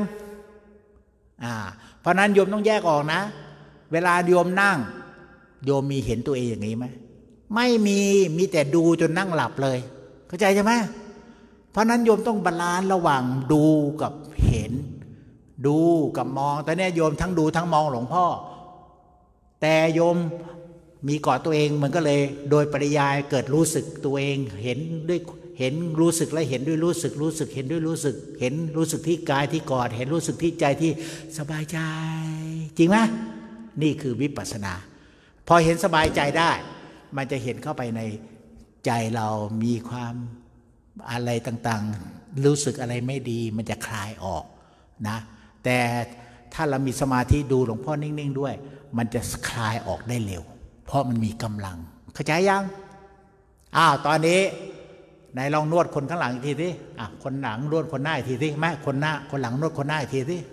เพราะนั้นโยมต้องแยกออกนะเวลาโยมนั่งโยมมีเห็นตัวเองอย่างนี้ไหมไม่มีแต่ดูจนนั่งหลับเลยเข้าใจใช่ไหมเพราะนั้นโยมต้องบาลานซ์ระหว่างดูกับเห็นดูกับมองแต่เนี่ยโยมทั้งดูทั้งมองหลวงพ่อแต่โยมมีกอดตัวเองมันก็เลยโดยปริยายเกิดรู้สึกตัวเองเห็นด้วยเห็นรู้สึกและเห็นด้วยรู้สึกเห็นด้วยรู้สึกเห็นรู้สึกที่กายที่กอดเห็นรู้สึกที่ใจที่สบายใจจริงไหมนี่คือวิปัสสนาพอเห็นสบายใจได้มันจะเห็นเข้าไปในใจเรามีความอะไรต่างๆรู้สึกอะไรไม่ดีมันจะคลายออกนะแต่ถ้าเรามีสมาธิดูหลวงพ่อนิ่งๆด้วยมันจะคลายออกได้เร็วเพราะมันมีกำลังเข้าใจยังตอนนี้ไหนลองนวดคนข้างหลังอีกทีสิคนหลังนวดคนหน้าอีกทีสิแม่คนหลังนวดคนหน้าอีกทีสิ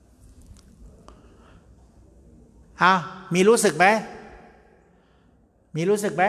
มีรู้สึกไหมมีรู้สึกไหม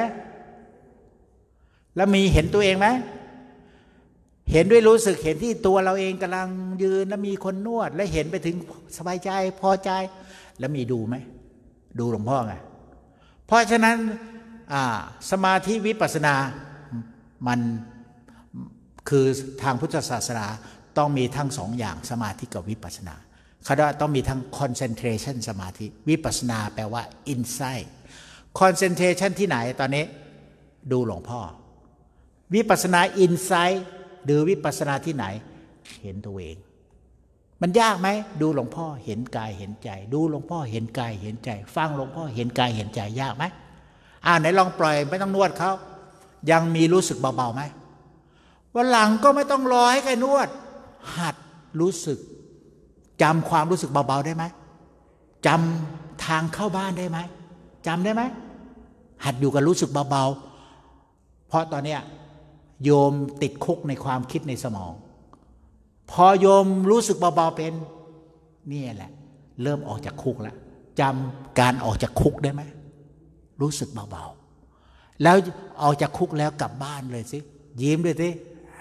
แล้วมีเห็นตัวเองไหมเห็นด้วยรู้สึกเห็นที่ตัวเราเองกำลังยืนแล้วมีคนนวดและเห็นไปถึงสบายใจพอใจแล้วมีดูไหมดูหลวงพ่อไงเพราะฉะนั้นสมาธิวิปัสสนามันคือทางพุทธศาสนาต้องมีทั้งสองอย่างสมาธิกับวิปัสสนาเขาต้องมีทั้ง concentration สมาธิวิปัสสนาแปลว่า insight concentration ที่ไหนตอนนี้ดูหลวงพ่อวิปัสสนา insight หรือวิปัสสนาที่ไหนเห็นตัวเองมันยากไหมดูหลวงพ่อเห็นกายเห็นใจดูหลวงพ่อเห็นกายเห็นใจฟังหลวงพ่อเห็นกายเห็นใจยากไหมไหนลองปล่อยไม่ต้องนวดเขายังมีรู้สึกเบาๆไหมวันหลังก็ไม่ต้องรอให้ใครนวดหัดรู้สึกจำความรู้สึกเบาๆได้ไหมจำทางเข้าบ้านได้ไหมจำได้ไหมหัดอยู่กับรู้สึกเบาๆเพราะตอนนี้โยมติดคุกในความคิดในสมองพอโยมรู้สึกเบาๆเป็นนี่แหละเริ่มออกจากคุกแล้วจำการออกจากคุกได้ไหมรู้สึกเบาๆแล้วออกจากคุกแล้วกลับบ้านเลยสิยิ้มด้วยสิ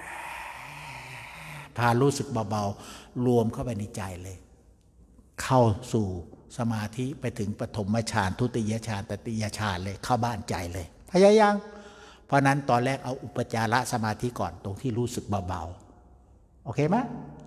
พารู้สึกเบาๆรวมเข้าไปในใจเลยเข้าสู่สมาธิไปถึงปฐมฌานทุติยฌานตติยฌานเลยเข้าบ้านใจเลยพยายามเพราะนั้นตอนแรกเอาอุปจารสมาธิก่อนตรงที่รู้สึกเบาๆโอเคไหม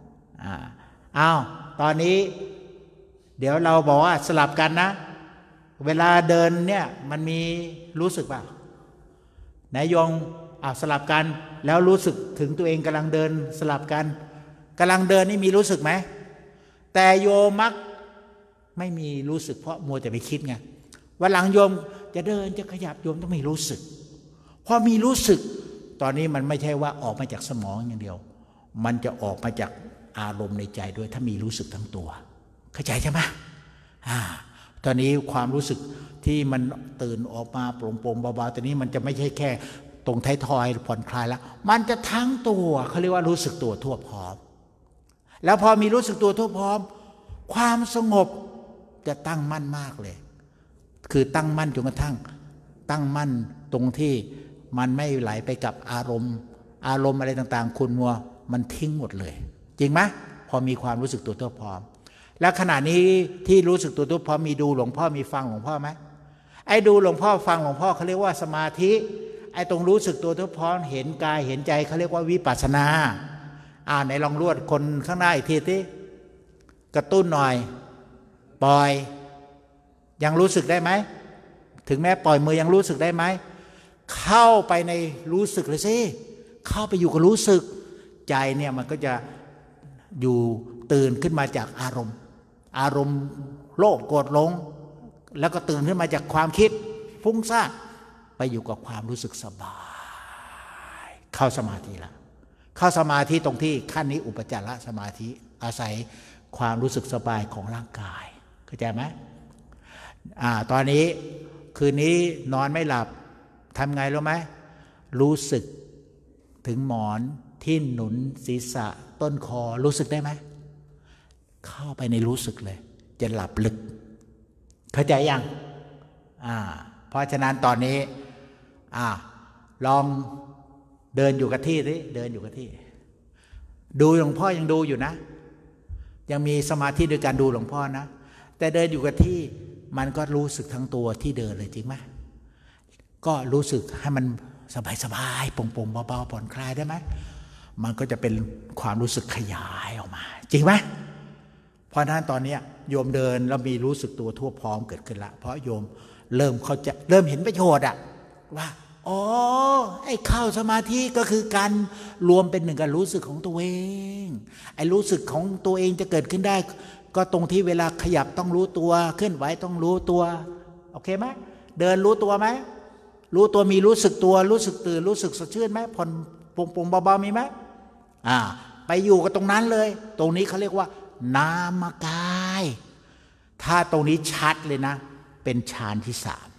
ตอนนี้เดี๋ยวเราบอกว่าสลับกันนะเวลาเดินเนี่ยมันมีรู้สึกเปล่าไหนโยมสลับกันแล้วรู้สึกถึงตัวเองกำลังเดินสลับกันกำลังเดินนี่มีรู้สึกไหมแต่โยมมักไม่มีรู้สึกเพราะมัวแต่ไปคิดไงวันหลังโยมจะเดินจะขยับโยมต้องมีรู้สึกพอมีรู้สึกตอนนี้มันไม่ใช่ว่าออกมาจากสมองอย่างเดียวมันจะออกมาจากอารมณ์ในใจด้วยถ้ามีรู้สึกทั้งตัวเข้าใจใช่ไหมตอนนี้ความรู้สึกที่มันตื่นออกมาโปร่งๆเบาๆตอนนี้มันจะไม่ใช่แค่ตรงท้ายทอยผ่อนคลายแล้วมันจะทั้งตัวเขาเรียกว่ารู้สึกตัวทั่วพร้อมแล้วพอมีรู้สึกตัวทั่วพร้อมความสงบจะตั้งมั่นมากเลยคือตั้งมั่นจนกระทั่งตั้งมั่นตรงที่มันไม่ไหลไปกับอารมณ์อะไรต่างๆคุณมัวมันทิ้งหมดเลยจริงไหมพอมีความรู้สึกตัวทั่วพร้อมแล้วขณะนี้ที่รู้สึกตัวทั่วพร้อมมีดูหลวงพ่อมีฟังหลวงพ่อไหมไอ้ดูหลวงพ่อฟังหลวงพ่อเขาเรียกว่าสมาธิไอ้ตรงรู้สึกตัวทั่วพร้อมเห็นกายเห็นใจเขาเรียกว่าวิปัสสนาไหนลองรวดคนข้างหน้าอีกทีที่กระตุ้นหน่อยปล่อยยังรู้สึกได้ไหมถึงแม้ปล่อยมือยังรู้สึกได้ไหมเข้าไปในรู้สึกเลยสิเข้าไปอยู่กับรู้สึกใจเนี่ยมันก็จะอยู่ตื่นขึ้นมาจากอารมณ์โลภโกรธหลงแล้วก็ตื่นขึ้นมาจากความคิดฟุ้งซ่านไปอยู่กับความรู้สึกสบายเข้าสมาธิละเข้าสมาธิตรงที่ขั้นนี้อุปจารสมาธิอาศัยความรู้สึกสบายของร่างกายเข้าใจไหมตอนนี้คืนนี้นอนไม่หลับทำไงรู้ไหมรู้สึกถึงหมอนที่หนุนศีรษะต้นคอรู้สึกได้ไหมเข้าไปในรู้สึกเลยจะหลับลึกเข้าใจยังเพราะฉะนั้นตอนนี้ลองเดินอยู่กับที่สิเดินอยู่กับที่ดูหลวงพ่อยังดูอยู่นะยังมีสมาธิโดยการดูหลวงพ่อนะแต่เดินอยู่กับที่มันก็รู้สึกทั้งตัวที่เดินเลยจริงไหมก็รู้สึกให้มันสบายๆโปร่งๆเบาๆผ่อนคลายได้ไหมมันก็จะเป็นความรู้สึกขยายออกมาจริงไหมเพราะนั้นตอนนี้โยมเดินแล้วมีรู้สึกตัวทั่วพร้อมเกิดขึ้นละเพราะโยมเริ่มเห็นประโยชน์ว่าไอ้เข้าสมาธิก็คือการรวมเป็นหนึ่งกับรู้สึกของตัวเองไอ้รู้สึกของตัวเองจะเกิดขึ้นได้ก็ตรงที่เวลาขยับต้องรู้ตัวเคลื่อนไหวต้องรู้ตัวโอเคไหมเดินรู้ตัวไหมรู้ตัวมีรู้สึกตัวรู้สึกตื่นรู้สึกสดชื่นไหมผ่อนโปร่งๆเบาๆมีไหมไปอยู่กับตรงนั้นเลยตรงนี้เขาเรียกว่านามกายถ้าตรงนี้ชัดเลยนะเป็นฌานที่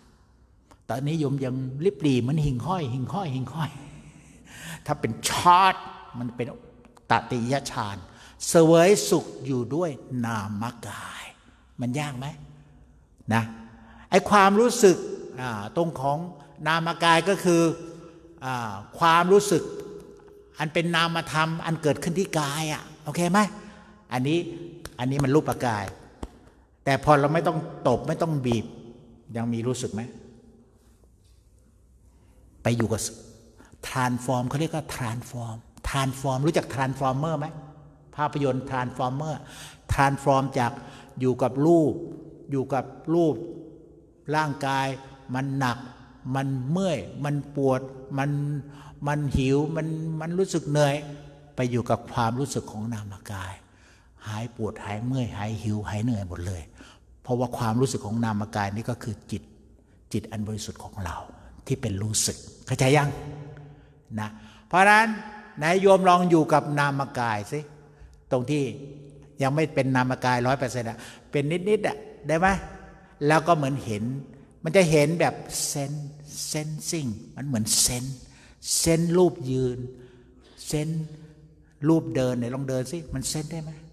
3ตอนนี้โยมยังริบหรี่มันหิ่งห้อยถ้าเป็นชาร์ตมันเป็นตติยฌานเสวยสุขอยู่ด้วยนามกายมันยากไหมนะไอความรู้สึกตรงของนามกายก็คือความรู้สึกอันเป็นนามธรรมอันเกิดขึ้นที่กายโอเคไหมอันนี้มันรูปกายแต่พอเราไม่ต้องตบไม่ต้องบีบยังมีรู้สึกไหมไปอยู่กับ transform เขาเรียกว่า transform รู้จัก transformer ไหมภาพยนตร์ transform จากอยู่กับรูปร่างกายมันหนักมันเมื่อยมันปวดมันหิวมันรู้สึกเหนื่อยไปอยู่กับความรู้สึกของนามกายหายปวดหายเมื่อยหายหิวหายเหนื่อยหมดเลยเพราะว่าความรู้สึกของนามกายนี่ก็คือจิตอันบริสุทธิ์ของเราที่เป็นรู้สึกเข้าใจยังนะเพราะฉะนั้นนายโยมลองอยู่กับนามกายสิตรงที่ยังไม่เป็นนามกาย 100% เป็นนิดได้ไหมแล้วก็เหมือนเห็นมันจะเห็นแบบเซนซิ่งมันเหมือนเซนรูปยืนเซนรูปเดินไหนลองเดินสิมันเซนได้ไหม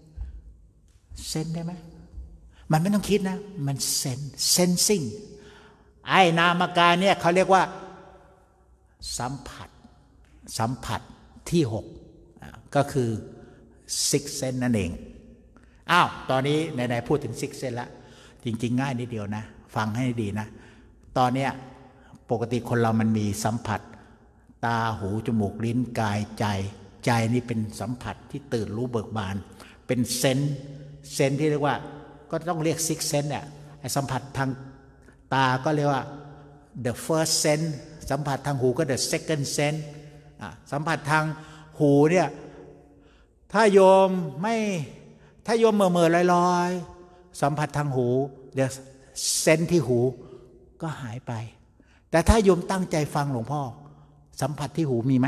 มันไม่ต้องคิดนะมันเซนซิ่งไอ้นามกายเนี่ยเขาเรียกว่าสัมผัสที่6ก็คือซิกเซนนั่นเองตอนนี้ไหนๆพูดถึงซิกเซนแล้วจริงๆง่ายนิดเดียวนะฟังให้ดีนะตอนเนี้ยปกติคนเรามันมีสัมผัสตาหูจมูกลิ้นกายใจนี่เป็นสัมผัสที่ตื่นรู้เบิกบานเป็นเซนที่เรียกว่าก็ต้องเรียกซิกเซนเนี่ยไอ้สัมผัสทางตาก็เรียกว่า the first sense สัมผัสทางหูก็ the second sense สัมผัสทางหูเนี่ยถ้าโยมเมื่อลอยสัมผัสทางหูเดี๋ยวเซนที่หูก็หายไปแต่ถ้าโยมตั้งใจฟังหลวงพ่อสัมผัสที่หูมีไหม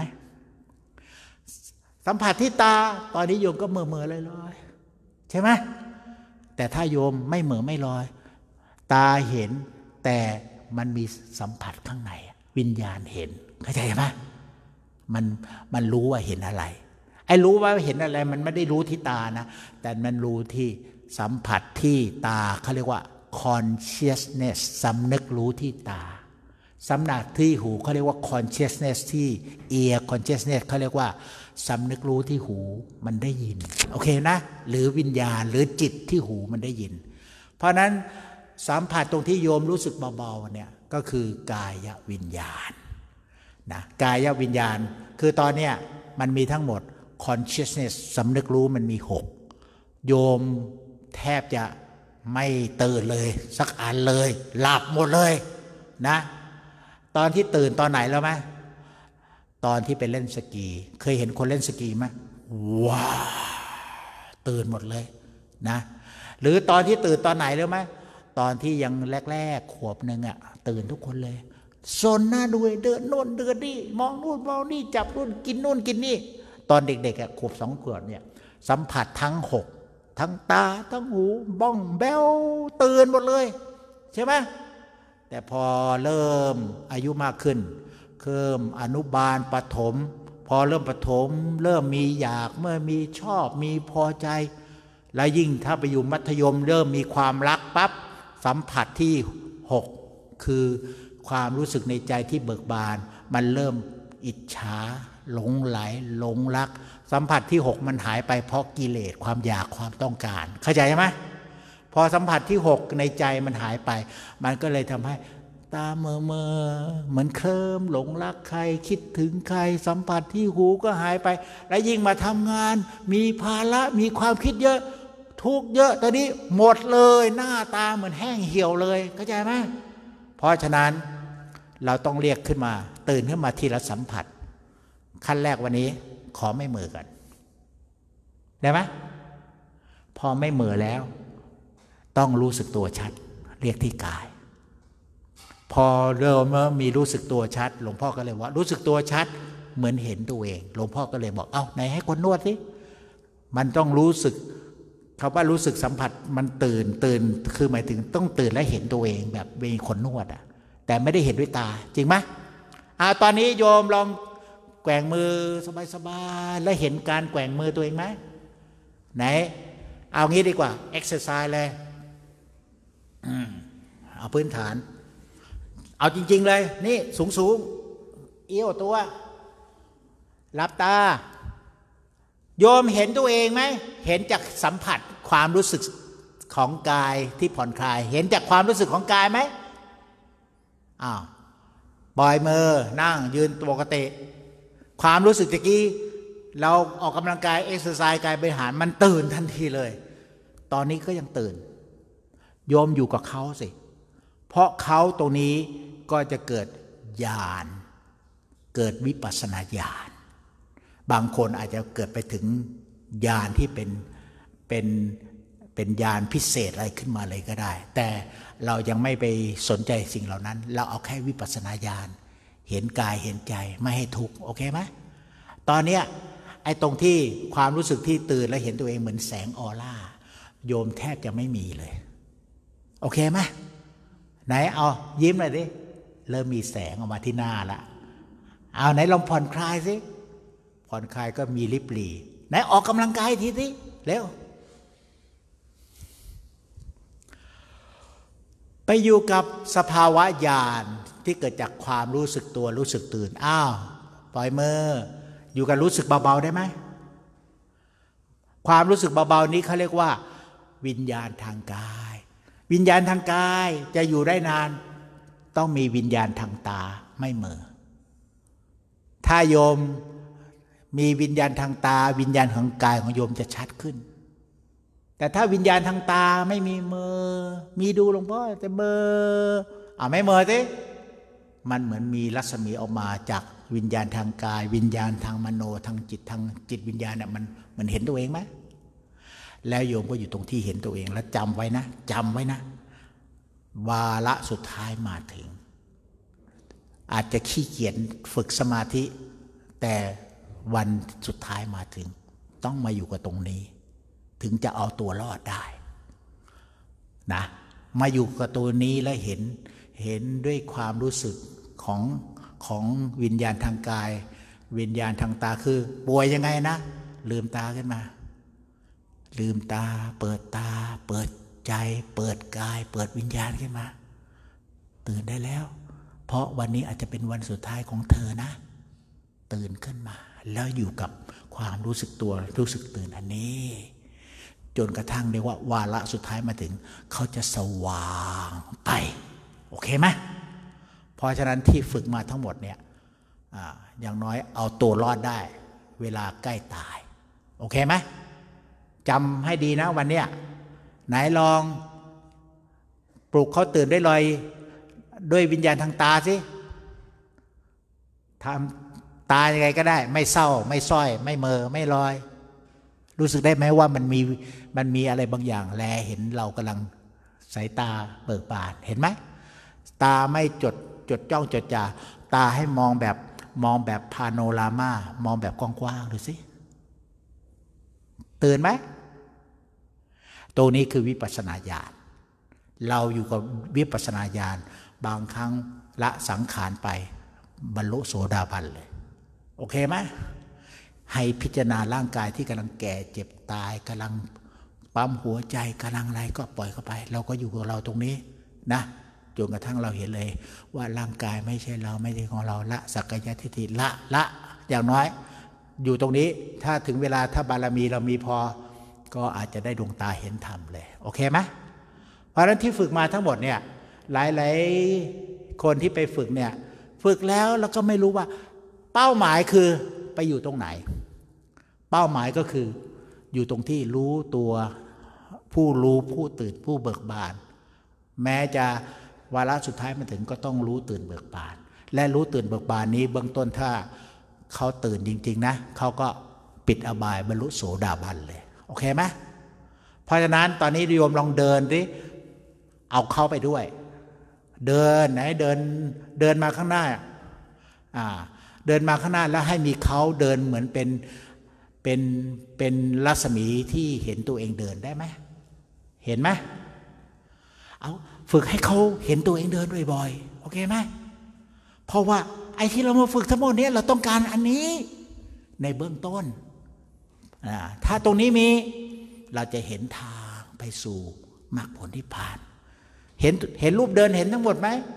สัมผัสที่ตาตอนนี้โยมก็เมื่อลอยใช่ไหมแต่ถ้าโยมไม่ไม่ลอยตาเห็นแต่มันมีสัมผัสข้างในวิญญาณเห็นเข้าใจไหมมันรู้ว่าเห็นอะไรไอ้รู้ว่าเห็นอะไรมันไม่ได้รู้ที่ตานะแต่มันรู้ที่สัมผัสที่ตาเขาเรียกว่า consciousness สำนึกรู้ที่ตาสำนักที่หูเขาเรียกว่า consciousness ที่ ear consciousness เขาเรียกว่าสำนึกรู้ที่หูมันได้ยินโอเคนะหรือวิญญาณหรือจิตที่หูมันได้ยินเพราะนั้นสัมผัสตรงที่โยมรู้สึกเบาๆเนี่ยก็คือกายวิญญาณนะกายวิญญาณคือตอนเนี้ยมันมีทั้งหมด consciousness สำนึกรู้มันมี6โยมแทบจะไม่ตื่นเลยสักอันเลยหลับหมดเลยนะตอนที่ตื่นตอนไหนแล้วไหมตอนที่ไปเล่นสกีเคยเห็นคนเล่นสกีไหมว้าวตื่นหมดเลยนะหรือตอนที่ตื่นตอนไหนรู้ไหมตอนที่ยังแรกขวบหนึ่งตื่นทุกคนเลยสนหน้าด้วยเดินโน่นเดินนี่มองนู่นมองนี่จับนู่นกินนู่นกินนี่ตอนเด็กๆขวบ2 ขวบเนี่ยสัมผัสทั้ง6ทั้งตาทั้งหูบ้องแบ้วตื่นหมดเลยใช่ไหมแต่พอเริ่มอายุมากขึ้นเริ่มอนุบาลประถมพอเริ่มประถมเริ่มมีอยากเมื่อมีชอบมีพอใจแล้วยิ่งถ้าไปอยู่มัธยมเริ่มมีความรักปั๊บสัมผัสที่6คือความรู้สึกในใจที่เบิกบานมันเริ่มอิจฉาหลงไหลหลงรักสัมผัสที่6มันหายไปเพราะกิเลสความอยากความต้องการเข้าใจไหมพอสัมผัสที่6ในใจมันหายไปมันก็เลยทำให้ตาเมื่อเหมือนเคลิ้มหลงรักใครคิดถึงใครสัมผัสที่หูก็หายไปและยิ่งมาทำงานมีภาระมีความคิดเยอะทุกเยอะตอนนี้หมดเลยหน้าตาเหมือนแห้งเหี่ยวเลยเข้าใจไหมเพราะฉะนั้นเราต้องเรียกขึ้นมาตื่นขึ้นมาทีละสัมผัสขั้นแรกวันนี้ขอไม่มือกันได้ไหมพอไม่มือแล้วต้องรู้สึกตัวชัดเรียกที่กายพอเริ่มมีรู้สึกตัวชัดหลวงพ่อก็เลยว่ารู้สึกตัวชัดเหมือนเห็นตัวเองหลวงพ่อก็เลยบอกไหนให้คนนวดสิมันต้องรู้สึกคำว่ารู้สึกสัมผัสมันตื่นคือหมายถึงต้องตื่นและเห็นตัวเองแบบมีคนนวดแต่ไม่ได้เห็นด้วยตาจริงไหมตอนนี้โยมลองแกว่งมือสบายๆแล้วเห็นการแกว่งมือตัวเองไหมไหนเอางี้ดีกว่าเอ็กซ์ไซส์เลยเอาพื้นฐานเอาจริงๆเลยนี่สูงเอี้ยวตัวหลับตาโยมเห็นตัวเองไหมเห็นจากสัมผัสความรู้สึกของกายที่ผ่อนคลายเห็นจากความรู้สึกของกายไหมปล่อยมือนั่งยืนปกติความรู้สึกตะกี้เราออกกำลังกายเอ็กซ์ไซส์กายบริหารมันตื่นทันทีเลยตอนนี้ก็ยังตื่นโยมอยู่กับเขาสิเพราะเขาตรงนี้ก็จะเกิดญาณเกิดวิปัสสนาญาณบางคนอาจจะเกิดไปถึงญาณที่เป็นญาณพิเศษอะไรขึ้นมาเลยก็ได้แต่เรายังไม่ไปสนใจสิ่งเหล่านั้นเราเอาแค่วิปัสสนาญาณเห็นกายเห็นใจไม่ให้ทุกข์โอเคไหมตอนนี้ไอ้ตรงที่ความรู้สึกที่ตื่นและเห็นตัวเองเหมือนแสงออร่าโยมแทบจะไม่มีเลยโอเคไหมไหนเอายิ้มหน่อยดิเริ่มมีแสงออกมาที่หน้าละเอาไหนลองผ่อนคลายสิผ่อนคลายก็มีริบหรี่ไหนออกกำลังกายทีสิเร็วไปอยู่กับสภาวะญาณที่เกิดจากความรู้สึกตัวรู้สึกตื่นปล่อยมืออยู่กับรู้สึกเบาๆได้ไหมความรู้สึกเบาๆนี้เขาเรียกว่าวิญญาณทางกายวิญญาณทางกายจะอยู่ได้นานต้องมีวิญญาณทางตาไม่เหม่อถ้าโยมมีวิญญาณทางตาวิญญาณของกายของโยมจะชัดขึ้นแต่ถ้าวิญญาณทางตาไม่มีเมอมีดูหลวงพ่อแต่เมอไม่เมอสิมันเหมือนมีรัศมีออกมาจากวิญญาณทางกายวิญญาณทางมโนทางจิตวิญญาณเนี่ยมันเห็นตัวเองไหมแล้วโยมก็อยู่ตรงที่เห็นตัวเองแล้วจำไว้นะวาระสุดท้ายมาถึงอาจจะขี้เกียจฝึกสมาธิแต่วันสุดท้ายมาถึงต้องมาอยู่กับตรงนี้ถึงจะเอาตัวรอดได้นะมาอยู่กับตัวนี้แล้วเห็นด้วยความรู้สึกของวิญญาณทางกายวิญญาณทางตาคือป่วยยังไงนะลืมตาขึ้นมาลืมตาเปิดตาเปิดใจเปิดกายเปิดวิญญาณขึ้นมาตื่นได้แล้วเพราะวันนี้อาจจะเป็นวันสุดท้ายของเธอนะตื่นขึ้นมาแล้วอยู่กับความรู้สึกตัวรู้สึกตื่นอันนี้จนกระทั่งเรียกว่าวาระสุดท้ายมาถึงเขาจะสว่างไปโอเคไหมเพราะฉะนั้นที่ฝึกมาทั้งหมดเนี่ยอย่างน้อยเอาตัวรอดได้เวลาใกล้ตายโอเคไหมจำให้ดีนะวันเนี้ยไหนลองปลุกเขาตื่นด้วยวิญญาณทางตาสิทำตายังไงก็ได้ไม่เศร้าไม่ส้อยไม่เมอไม่ลอยรู้สึกได้ไหมว่ามันมีอะไรบางอย่างแลเห็นเรากำลังสายตาเบิกบานเห็นไหมตาไม่จดจ้องจดจ่าตาให้มองแบบพาโนรามามองแบบกว้างๆดูสิตื่นไหมตรงนี้คือวิปัสสนาญาณเราอยู่กับวิปัสสนาญาณบางครั้งละสังขารไปบรรลุโสดาบันเลยโอเคไหมให้พิจารณาร่างกายที่กำลังแก่เจ็บตายกำลังปั๊มหัวใจกำลังอะไรก็ปล่อยเข้าไปเราก็อยู่กับเราตรงนี้นะจนกระทั่งเราเห็นเลยว่าร่างกายไม่ใช่เราไม่ใช่ของเราละสักกายทิฏฐิละอย่างน้อยอยู่ตรงนี้ถ้าถึงเวลาถ้าบารมีเรามีพอก็อาจจะได้ดวงตาเห็นธรรมเลยโอเคไหมเพราะฉะนั้นที่ฝึกมาทั้งหมดเนี่ยหลายคนที่ไปฝึกเนี่ยฝึกแล้วก็ไม่รู้ว่าเป้าหมายคือไปอยู่ตรงไหนเป้าหมายก็คืออยู่ตรงที่รู้ตัวผู้รู้ผู้ตื่นผู้เบิกบานแม้จะวาระสุดท้ายมาถึงก็ต้องรู้ตื่นเบิกบานและรู้ตื่นเบิกบานนี้เบื้องต้นถ้าเขาตื่นจริงๆนะเขาก็ปิดอบายบรรลุโสดาบันเลยโอเคไหมเพราะฉะนั้นตอนนี้โยมลองเดินดิเอาเข้าไปด้วยเดินไหนเดินมาข้างหน้าเดินมาข้างหน้าแล้วให้มีเขาเดินเหมือนเป็นรัศมีที่เห็นตัวเองเดินได้ไหมเห็นไหมเอาฝึกให้เขาเห็นตัวเองเดินบ่อยๆโอเคไหมเพราะว่าไอ้ที่เรามาฝึกทั้งหมดนี้เราต้องการอันนี้ในเบื้องต้นถ้าตรงนี้มีเราจะเห็นทางไปสู่มรรคผลนิพพานเห็นรูปเดินเห็นทั้งหมดไหม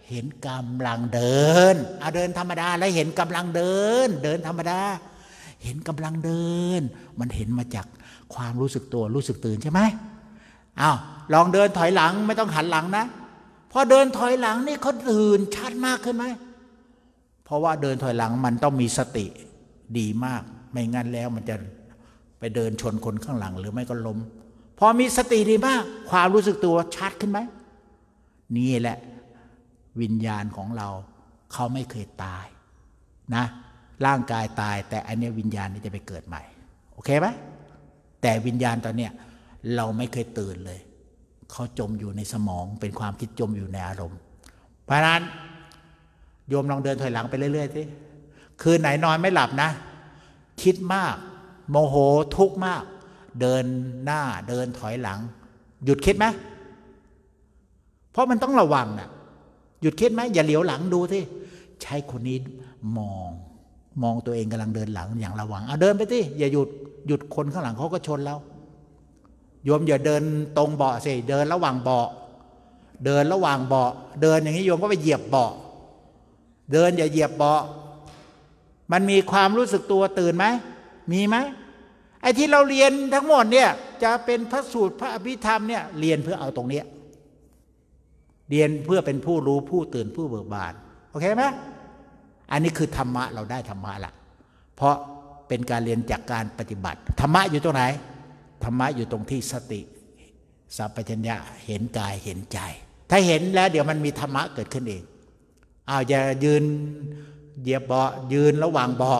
เห็นกำลังเดินเดินธรรมดาแล้วเห็นกำลังเดินเดินธรรมดาเห็นกำลังเดินมันเห็นมาจากความรู้สึกตัวรู้สึกตื่นใช่ไหมลองเดินถอยหลังไม่ต้องหันหลังนะพอเดินถอยหลังนี่เขาตื่นชัดมากขึ้นไหมเพราะว่าเดินถอยหลังมันต้องมีสติดีมากไม่งั้นแล้วมันจะไปเดินชนคนข้างหลังหรือไม่ก็ล้มพอมีสติดีมากความรู้สึกตัวชัดขึ้นไหมนี่แหละวิญญาณของเราเขาไม่เคยตายนะร่างกายตายแต่อันนี้วิญญาณนี่จะไปเกิดใหม่โอเคไหมแต่วิญญาณตอนเนี้ยเราไม่เคยตื่นเลยเขาจมอยู่ในสมองเป็นความคิดจมอยู่ในอารมณ์เพราะนั้นโยมลองเดินถอยหลังไปเรื่อยๆสิคืนไหนนอนไม่หลับนะคิดมากโมโหทุกข์มากเดินหน้าเดินถอยหลังหยุดคิดไหมเพราะมันต้องระวังนะหยุดคิดไหมอย่าเหลียวหลังดูสิใช้คนนี้มองตัวเองกำลังเดินหลังอย่างระวังเดินไปสิอย่าหยุดคนข้างหลังเขาก็ชนแล้วโยมอย่าเดินตรงเบาะสิเดินระหว่างเบาะเดินระหว่างเบาะเดินอย่างนี้โยมก็ไปเหยียบเบาะเดินอย่าเหยียบเบาะมันมีความรู้สึกตัวตื่นไหมมีไหมไอ้ที่เราเรียนทั้งหมดเนี่ยจะเป็นพระสูตรพระอภิธรรมเนี่ยเรียนเพื่อเอาตรงนี้เรียนเพื่อเป็นผู้รู้ผู้ตื่นผู้เบิกบานโอเคไหมอันนี้คือธรรมะเราได้ธรรมะละเพราะเป็นการเรียนจากการปฏิบัติธรรมะอยู่ตรงไหนธรรมะอยู่ตรงที่สติสัมปชัญญะเห็นกายเห็นใจถ้าเห็นแล้วเดี๋ยวมันมีธรรมะเกิดขึ้นเองอย่ายืนเหยียบเบาะยืนระหว่างเบาะ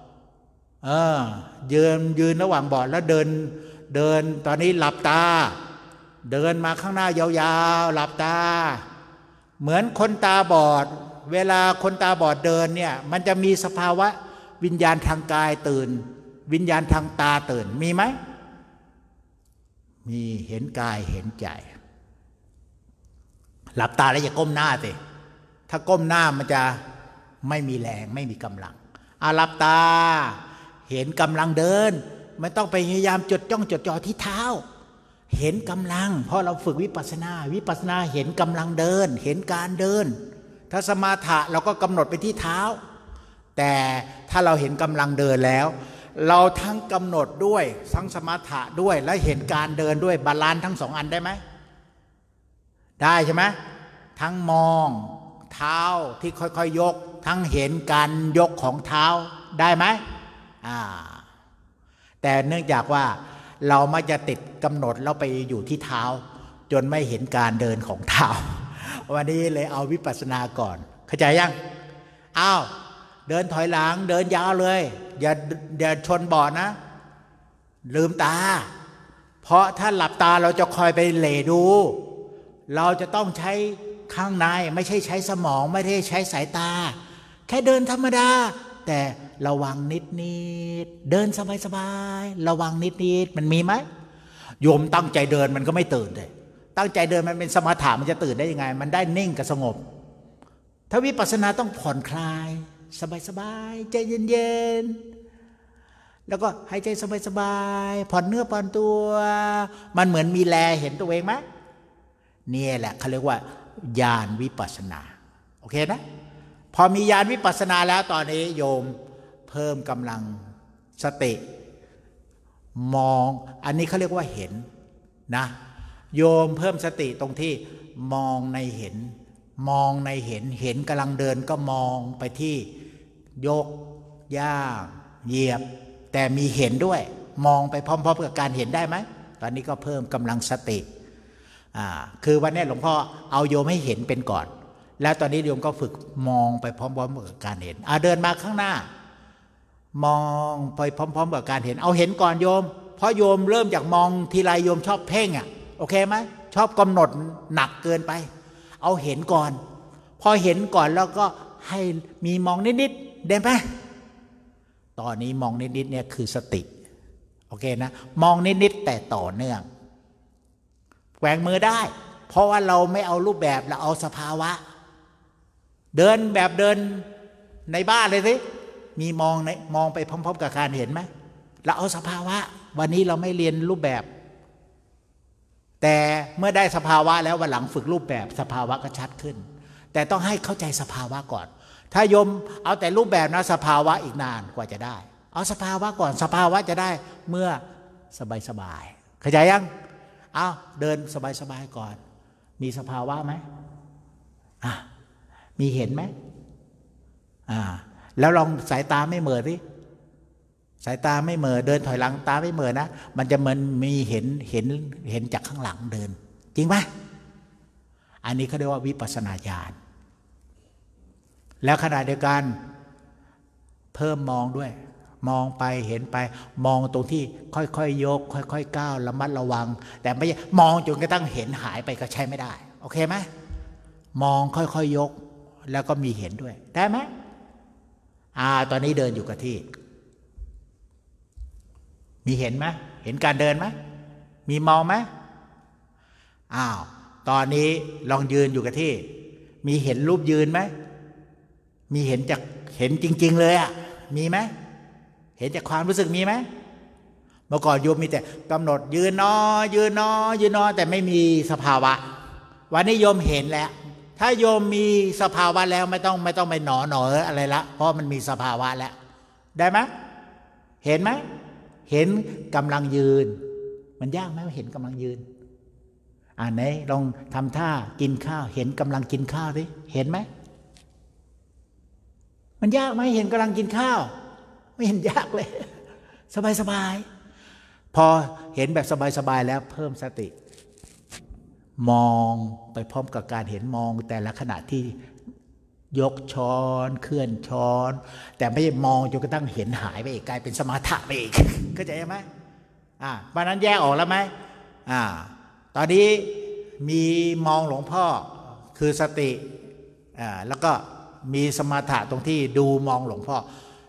ยืนระหว่างเบาะแล้วเดินตอนนี้หลับตาเดินมาข้างหน้ายาวๆหลับตาเหมือนคนตาบอดเวลาคนตาบอดเดินเนี่ยมันจะมีสภาวะวิญญาณทางกายตื่นวิญญาณทางตาตื่นมีไหมมีเห็นกายเห็นใจหลับตาแล้วอย่าก้มหน้าสิถ้าก้มหน้ามันจะไม่มีแรงไม่มีกำลังหลับตาเห็นกำลังเดินไม่ต้องไปพยายามจดจ้องจดจ่อที่เท้าเห็นกำลังเพราะเราฝึกวิปัสสนาเห็นกำลังเดินเห็นการเดินถ้าสมาถะเราก็กำหนดไปที่เท้าแต่ถ้าเราเห็นกำลังเดินแล้วเราทั้งกำหนดด้วยทั้งสมาถะด้วยและเห็นการเดินด้วยบาลานซ์ทั้งสองอันได้ไหมได้ใช่ไหมทั้งมองเท้าที่ค่อยๆยกทั้งเห็นการยกของเท้าได้ไหมแต่เนื่องจากว่าเรามักจะติดกำหนดแล้วไปอยู่ที่เท้าจนไม่เห็นการเดินของเท้าวันนี้เลยเอาวิปัสสนาก่อนเข้าใจยังเดินถอยหลังเดินยาวเลยอย่าชนเบาะนะลืมตาเพราะถ้าหลับตาเราจะคอยไปเหล่ดูเราจะต้องใช้ข้างในไม่ใช่ใช้สมองไม่ได้ใช้สายตาแค่เดินธรรมดาแต่ระวังนิดเดินสบายๆระวังนิดมันมีไหมโยมตั้งใจเดินมันก็ไม่ตื่นเลยตั้งใจเดินมันเป็นสมถะมันจะตื่นได้ยังไงมันได้นิ่งกับสงบถ้าวิปัสสนาต้องผ่อนคลายสบายๆใจเย็นๆแล้วก็หายใจสบายๆผ่อนเนื้อผ่อนตัวมันเหมือนมีแลเห็นตัวเองไหมนี่แหละเขาเรียกว่าญาณวิปัสสนาโอเคนะพอมีญาณวิปัสสนาแล้วตอนนี้โยมเพิ่มกำลังสติมองอันนี้เขาเรียกว่าเห็นนะโยมเพิ่มสติตรงที่มองในเห็นเห็นกำลังเดินก็มองไปที่ยกย่างเหยียบแต่มีเห็นด้วยมองไปพร้อมๆกับการเห็นได้ไหมตอนนี้ก็เพิ่มกำลังสติคือวันนี้หลวงพ่อเอาโยมให้เห็นเป็นก่อนแล้วตอนนี้โยมก็ฝึกมองไปพร้อมๆกับการเห็นเดินมาข้างหน้ามองไปพร้อมๆกับการเห็นเอาเห็นก่อนโยมเพราะโยมเริ่มจากมองทีไรโยมชอบเพ่งโอเคไหมชอบกำหนดหนักเกินไปเอาเห็นก่อนพอเห็นก่อนแล้วก็ให้มีมองนิดๆได้ไหมตอนนี้มองนิดๆเนี่ยคือสติโอเคนะมองนิดๆแต่ต่อเนื่องแกว่งมือได้เพราะว่าเราไม่เอารูปแบบเราเอาสภาวะเดินแบบเดินในบ้านเลยสิมีมองไปพร้อมๆกับการเห็นไหมเราเอาสภาวะวันนี้เราไม่เรียนรูปแบบแต่เมื่อได้สภาวะแล้ววันหลังฝึกรูปแบบสภาวะก็ชัดขึ้นแต่ต้องให้เข้าใจสภาวะก่อนถ้าโยมเอาแต่รูปแบบนะสภาวะอีกนานกว่าจะได้เอาสภาวะก่อนสภาวะจะได้เมื่อสบายๆเข้าใจยังเอาเดินสบายๆก่อนมีสภาวะไหมมีเห็นไหมแล้วลองสายตาไม่เหม่อสิสายตาไม่เหม่อเดินถอยหลังตาไม่เหม่อนะมันจะเหมือนมีเห็นจากข้างหลังเดินจริงไหมอันนี้เขาเรียกว่าวิปัสสนาญาณแล้วขณะเดียวกันเพิ่มมองด้วยมองไปเห็นไปมองตรงที่ค่อยๆยกค่อยๆก้าวระมัดระวังแต่ไม่มองจนกระทั่งเห็นหายไปก็ใช้ไม่ได้โอเคไหมมองค่อยๆยกแล้วก็มีเห็นด้วยได้ไหมตอนนี้เดินอยู่กับที่มีเห็นไหมเห็นการเดินไหมมีมองไหมตอนนี้ลองยืนอยู่กับที่มีเห็นรูปยืนไหมมีเห็นจากเห็นจริงๆเลยมีไหมเห็นจากความรู้สึกมีไหมเมื่อก่อนโยมมีแต่กำหนดยืนนอยืนนอยืนนอแต่ไม่มีสภาวะวันนี้โยมเห็นแล้วถ้าโยมมีสภาวะแล้วไม่ต้องไปหนออะไรละเพราะมันมีสภาวะแล้วได้ไหมเห็นไหมเห็นกำลังยืนมันยากไหมว่าเห็นกำลังยืนไหนลองทำท่ากินข้าวเห็นกำลังกินข้าวดิเห็นไหมมันยากไหมเห็นกำลังกินข้าวไม่เห็นยากเลยสบายพอเห็นแบบสบายแล้วเพิ่มสติมองไปพร้อมกับการเห็นมองแต่ละขณะที่ยกช้อนเคลื่อนช้อนแต่ไม่ใช่มองจนกระทั่งเห็นหายไปอีกกลายเป็นสมาธิไปอีกเข้าใจไหมเพราะนั้นแยกออกแล้วไหมตอนนี้มีมองหลวงพ่อคือสติแล้วก็มีสมาธิตรงที่ดูมองหลวงพ่อ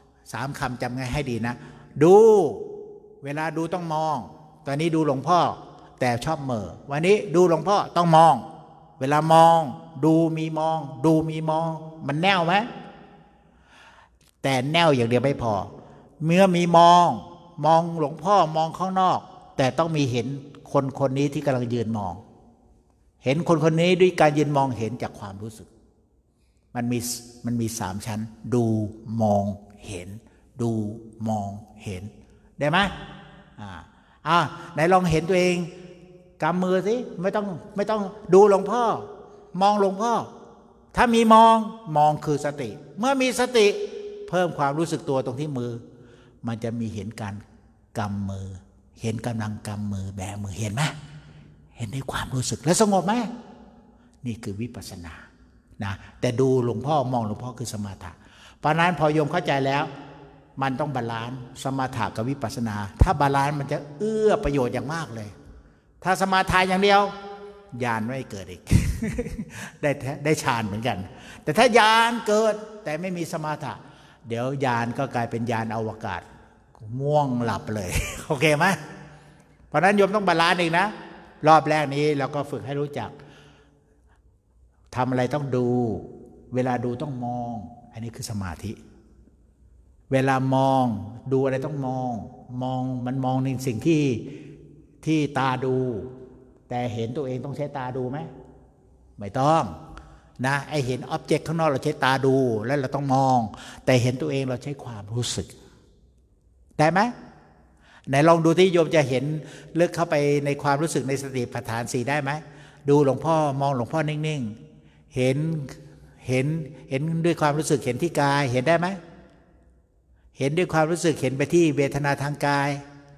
3 คำจำง่ายให้ดีนะดูเวลาดูต้องมองตอนนี้ดูหลวงพ่อแต่ชอบเหม่อวันนี้ดูหลวงพ่อต้องมองเวลามองดูมีมองดูมีมองมันแน่วไหมแต่แน่วอย่างเดียวไม่พอเมื่อมีมองหลวงพ่อมองข้างนอกแต่ต้องมีเห็นคนนี้ที่กำลังยืนมองเห็นคนนี้ด้วยการยืนมองเห็นจากความรู้สึกมันมี3 ชั้นดูมองเห็นดูมองเห็นได้ไหมไหนลองเห็นตัวเองกำมือสิไม่ต้องดูหลวงพ่อมองหลวงพ่อถ้ามีมองคือสติเมื่อมีสติเพิ่มความรู้สึกตัวตรงที่มือมันจะมีเห็นการกำมือเห็นกำลังกำมือแบมือเห็นไหมเห็นในความรู้สึกแล้วสงบไหมนี่คือวิปัสสนานะแต่ดูหลวงพ่อมองหลวงพ่อคือสมาธิเพราะนั้นพอโยมเข้าใจแล้วมันต้องบาลานซ์สมาธิกับวิปัสสนาถ้าบาลานซ์มันจะเอื้อประโยชน์อย่างมากเลยถ้าสมาธิอย่างเดียวญาณไม่เกิดอีก ได้ฌานเหมือนกันแต่ถ้าญาณเกิดแต่ไม่มีสมาธิเดี๋ยวญาณก็กลายเป็นญาณอวกาศง่วงหลับเลยโอเคไหมเพราะนั้นโยมต้องบาลานซ์เองนะรอบแรกนี้เราก็ฝึกให้รู้จักทำอะไรต้องดูเวลาดูต้องมองอันนี้คือสมาธิเวลามองดูอะไรต้องมองมันมองในสิ่งที่ตาดูแต่เห็นตัวเองต้องใช้ตาดูไหมไม่ต้องนะไอเห็นอ็อบเจกต์ข้างนอกเราใช้ตาดูแล้วเราต้องมองแต่เห็นตัวเองเราใช้ความรู้สึกได้ไหมไหนลองดูที่โยมจะเห็นลึกเข้าไปในความรู้สึกในสติปัฏฐาน4ได้ไหมดูหลวงพ่อมองหลวงพ่อนิ่งๆเห็นด้วยความรู้สึกเห็นที่กายเห็นได้ไหมเห็นด้วยความรู้สึกเห็นไปที่เวทนาทางกาย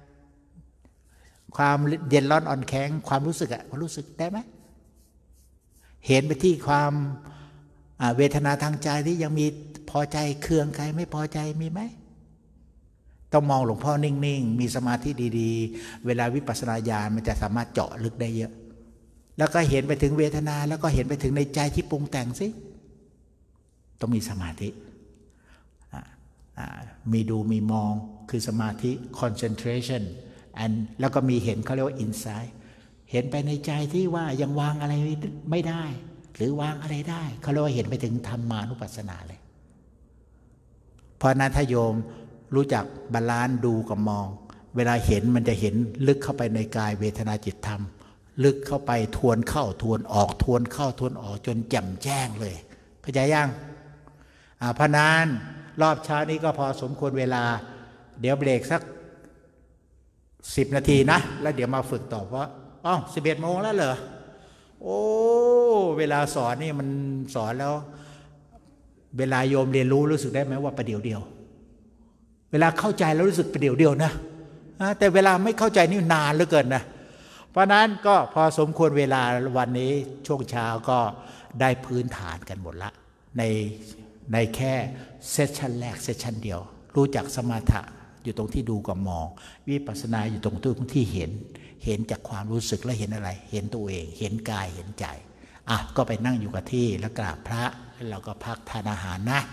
ความเย็นร้อนอ่อนแข็งความรู้สึกความรู้สึกได้ไหมเห็นไปที่ความเวทนาทางใจที่ยังมีพอใจเคืองใครไม่พอใจมีไหมต้องมองหลวงพ่อนิ่งๆมีสมาธิดีๆเวลาวิปัสสนาญาณมันจะสามารถเจาะลึกได้เยอะแล้วก็เห็นไปถึงเวทนาแล้วก็เห็นไปถึงในใจที่ปรุงแต่งสิต้องมีสมาธิมีดูมีมองคือสมาธิ concentrationแล้วก็มีเห็นเขาเรียกว่า insight เห็นไปในใจที่ว่ายังวางอะไรไม่ได้หรือวางอะไรได้เขาเรียกว่าเห็นไปถึงธรรมานุปัสสนาเลยเพราะนั้นถ้าโยมรู้จักบาลานซ์ดูกับมองเวลาเห็นมันจะเห็นลึกเข้าไปในกายเวทนาจิตธรรมลึกเข้าไปทวนเข้าทวนออกทวนเข้าทวนออกจนแจ่มแจ้งเลยเข้าใจยังเพราะนั้นรอบเช้านี้ก็พอสมควรเวลาเดี๋ยวเบรกสัก10 นาทีนะแล้วเดี๋ยวมาฝึกต่อเพราะ11 โมงแล้วเหรอโอ้เวลาสอนนี่มันสอนแล้วเวลาโยมเรียนรู้สึกได้ไหมว่าประเดี๋ยวเดียวเวลาเข้าใจแล้วรู้สึกประเดี๋ยวเดียวนะแต่เวลาไม่เข้าใจนี่นานเหลือเกินนะเพราะนั้นก็พอสมควรเวลาวันนี้ช่วงเช้าก็ได้พื้นฐานกันหมดละในแค่เซสชันแรกเซสชันเดียวรู้จักสมถะอยู่ตรงที่ดูกับมองวิปัสสนาอยู่ตรงที่เห็นจากความรู้สึกและเห็นอะไรเห็นตัวเองเห็นกายเห็นใจก็ไปนั่งอยู่กับที่แล้วกราบพระแล้วเราก็พักทานอาหารนะ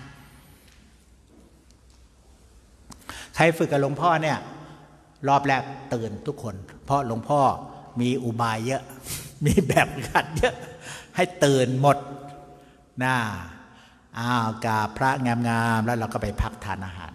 ใครฝึกกับหลวงพ่อเนี่ยรอบแรกตื่นทุกคนเพราะหลวงพ่อมีอุบายเยอะมีแบบขัดเยอะให้ตื่นหมดกราบพระงามๆแล้วเราก็ไปพักทานอาหาร